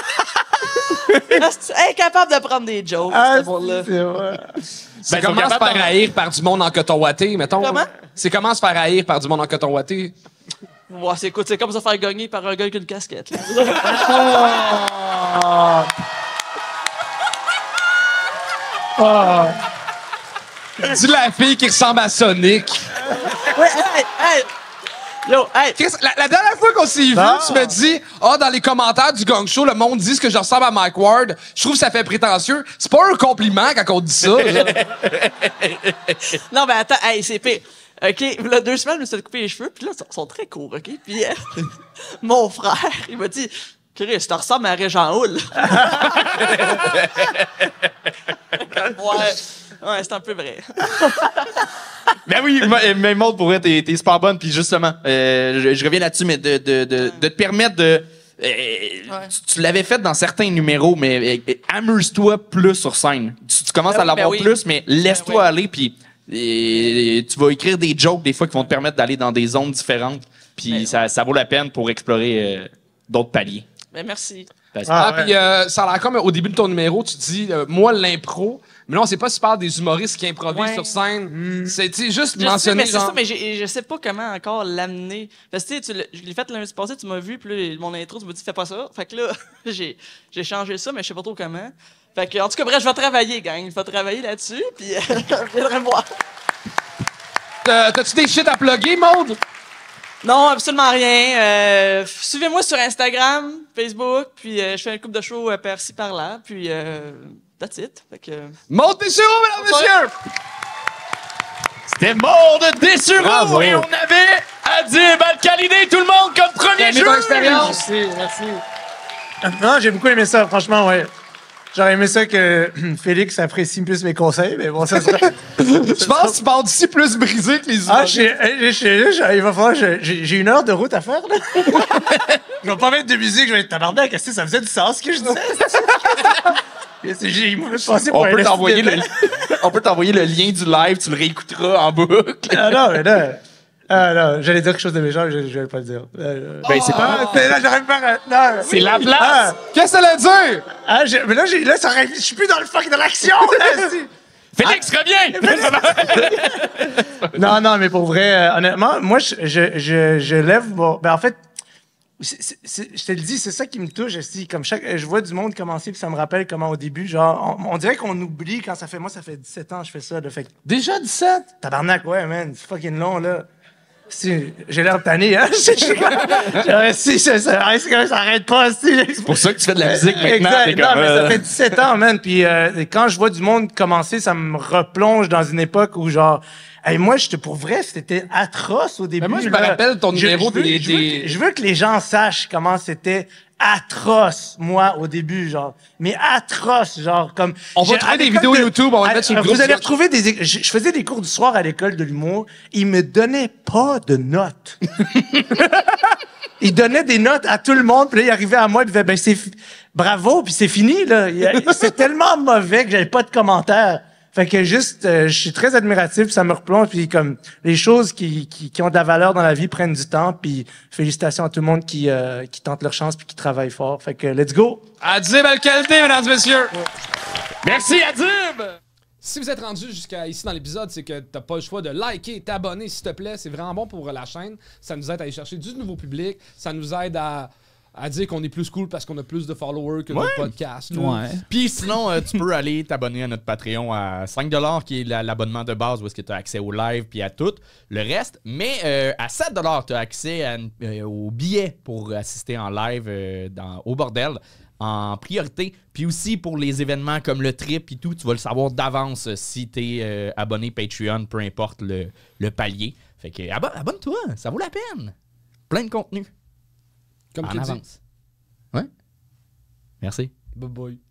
Incapable de prendre des jokes, ce monde-là. C'est vrai. C'est comment se faire haïr par du monde en coton ouaté, mettons. Comment? C'est comment se faire haïr par du monde en coton ouaté. Ouais, c'est comme se faire gagner par un gars avec une casquette. Dis la fille qui ressemble à Sonic. Ouais, hey. Yo, hey! Chris, la dernière fois qu'on s'est vu, tu me dis dans les commentaires du Gang Show, le monde dit que je ressemble à Mike Ward. Je trouve que ça fait prétentieux. C'est pas un compliment quand on dit ça. Non, mais attends, hey, c'est pire. OK, là, 2 semaines, je me suis coupé les cheveux, puis là, ils sont très courts, OK? Puis mon frère, il m'a dit... Chris, tu ressembles à Régent Houle. Ouais, c'est un peu vrai. Ben oui, mais Maud, pour vrai, t'es super bonne. Puis justement, je reviens là-dessus, mais de te permettre de... Tu l'avais fait dans certains numéros, mais amuse-toi plus sur scène. Tu commences à l'avoir plus, mais laisse-toi aller, puis tu vas écrire des jokes des fois qui vont te permettre d'aller dans des zones différentes. Puis ça vaut la peine pour explorer d'autres paliers. Ben merci. Puis ça a l'air comme au début de ton numéro, tu dis moi l'impro, mais là on sait pas si tu parles des humoristes qui improvisent sur scène. C'est juste mentionner genre. Mais je sais pas comment encore l'amener. Parce que je l'ai fait lundi passé, tu m'as vu, puis là, mon intro, tu m'as dit fais pas ça. Fait que là j'ai changé ça, mais je sais pas trop comment. Fait que en tout cas bref, je vais travailler, gang. Je vais travailler là-dessus, puis je viendrai me voir. T'as-tu des shit à plugger, Maud? Non, absolument rien. Suivez-moi sur Instagram, Facebook, puis je fais un couple de shows par-ci, par-là, puis that's it. Fait que... Maud Dessureau, mesdames, messieurs! C'était Maud Dessureau et on avait Adib Al-Khalidé, tout le monde, comme premier jeu! Merci. Non, j'ai beaucoup aimé ça, franchement, ouais. J'aurais aimé ça que Félix apprécie plus mes conseils, mais bon, ça serait... Je pense que tu parles d'ici plus brisé que les humoristes. Il va falloir... J'ai 1 heure de route à faire, là. Je vais pas mettre de musique, je vais être tabarnak. Est-ce que ça faisait du sens, ce que je disais? On peut t'envoyer le lien du live, tu le réécouteras en boucle. Ah non, mais là... non, j'allais dire quelque chose de méchant, je vais pas le dire. C'est pas... Là, j'aurais pas... Non, c'est la place! Qu'est-ce que ça veut dire? Mais là, je suis plus dans le fuck de l'action, là! Félix, reviens! Non, mais pour vrai, honnêtement, moi, je lève... Ben, en fait, je te le dis, c'est ça qui me touche. Comme je vois du monde commencer, puis ça me rappelle comment au début, genre, on dirait qu'on oublie quand ça fait... Moi, ça fait 17 ans que je fais ça. Là, fait, déjà 17? Tabarnak, ouais, man, c'est fucking long, là. J'ai l'air tanné, hein? Ça arrête pas, c'est pour ça que tu fais de la musique maintenant. Exact. Non, mais ça fait 17 ans, man. Puis quand je vois du monde commencer, ça me replonge dans une époque où, genre, Hey, moi, pour vrai, c'était atroce au début. Mais moi, je me là. rappelle ton numéro Je veux que les gens sachent comment c'était atroce, moi, au début, genre. Mais atroce, genre, comme... On va trouver des vidéos YouTube, on va le mettre sur le groupe. Vous allez retrouver je faisais des cours du soir à l'école de l'humour. Ils me donnaient pas de notes. Ils donnaient des notes à tout le monde, puis là, ils arrivaient à moi, ils disaient, ben, bravo, puis c'est fini, là. C'est tellement mauvais que j'avais pas de commentaires. Fait que juste, je suis très admiratif, puis ça me replonge, puis comme les choses qui ont de la valeur dans la vie prennent du temps, puis félicitations à tout le monde qui tente leur chance puis qui travaille fort. Fait que let's go. Adib Al-Khaldi, mesdames et messieurs. Merci Adib. Si vous êtes rendu jusqu'à ici dans l'épisode, c'est que t'as pas le choix de liker, t'abonner s'il te plaît. C'est vraiment bon pour la chaîne. Ça nous aide à aller chercher du nouveau public. Ça nous aide à dire qu'on est plus cool parce qu'on a plus de followers que notre podcast. Ouais. Puis sinon, tu peux aller t'abonner à notre Patreon à 5$, qui est l'abonnement de base où est-ce que tu as accès au live puis à tout le reste. Mais à 7$, tu as accès aux billets pour assister en live au bordel en priorité. Puis aussi pour les événements comme le trip et tout, tu vas le savoir d'avance si tu es abonné Patreon, peu importe le palier. Fait que abonne-toi, ça vaut la peine. Plein de contenu. Comme en tu dis. avance. Ouais. Merci. Bye bye.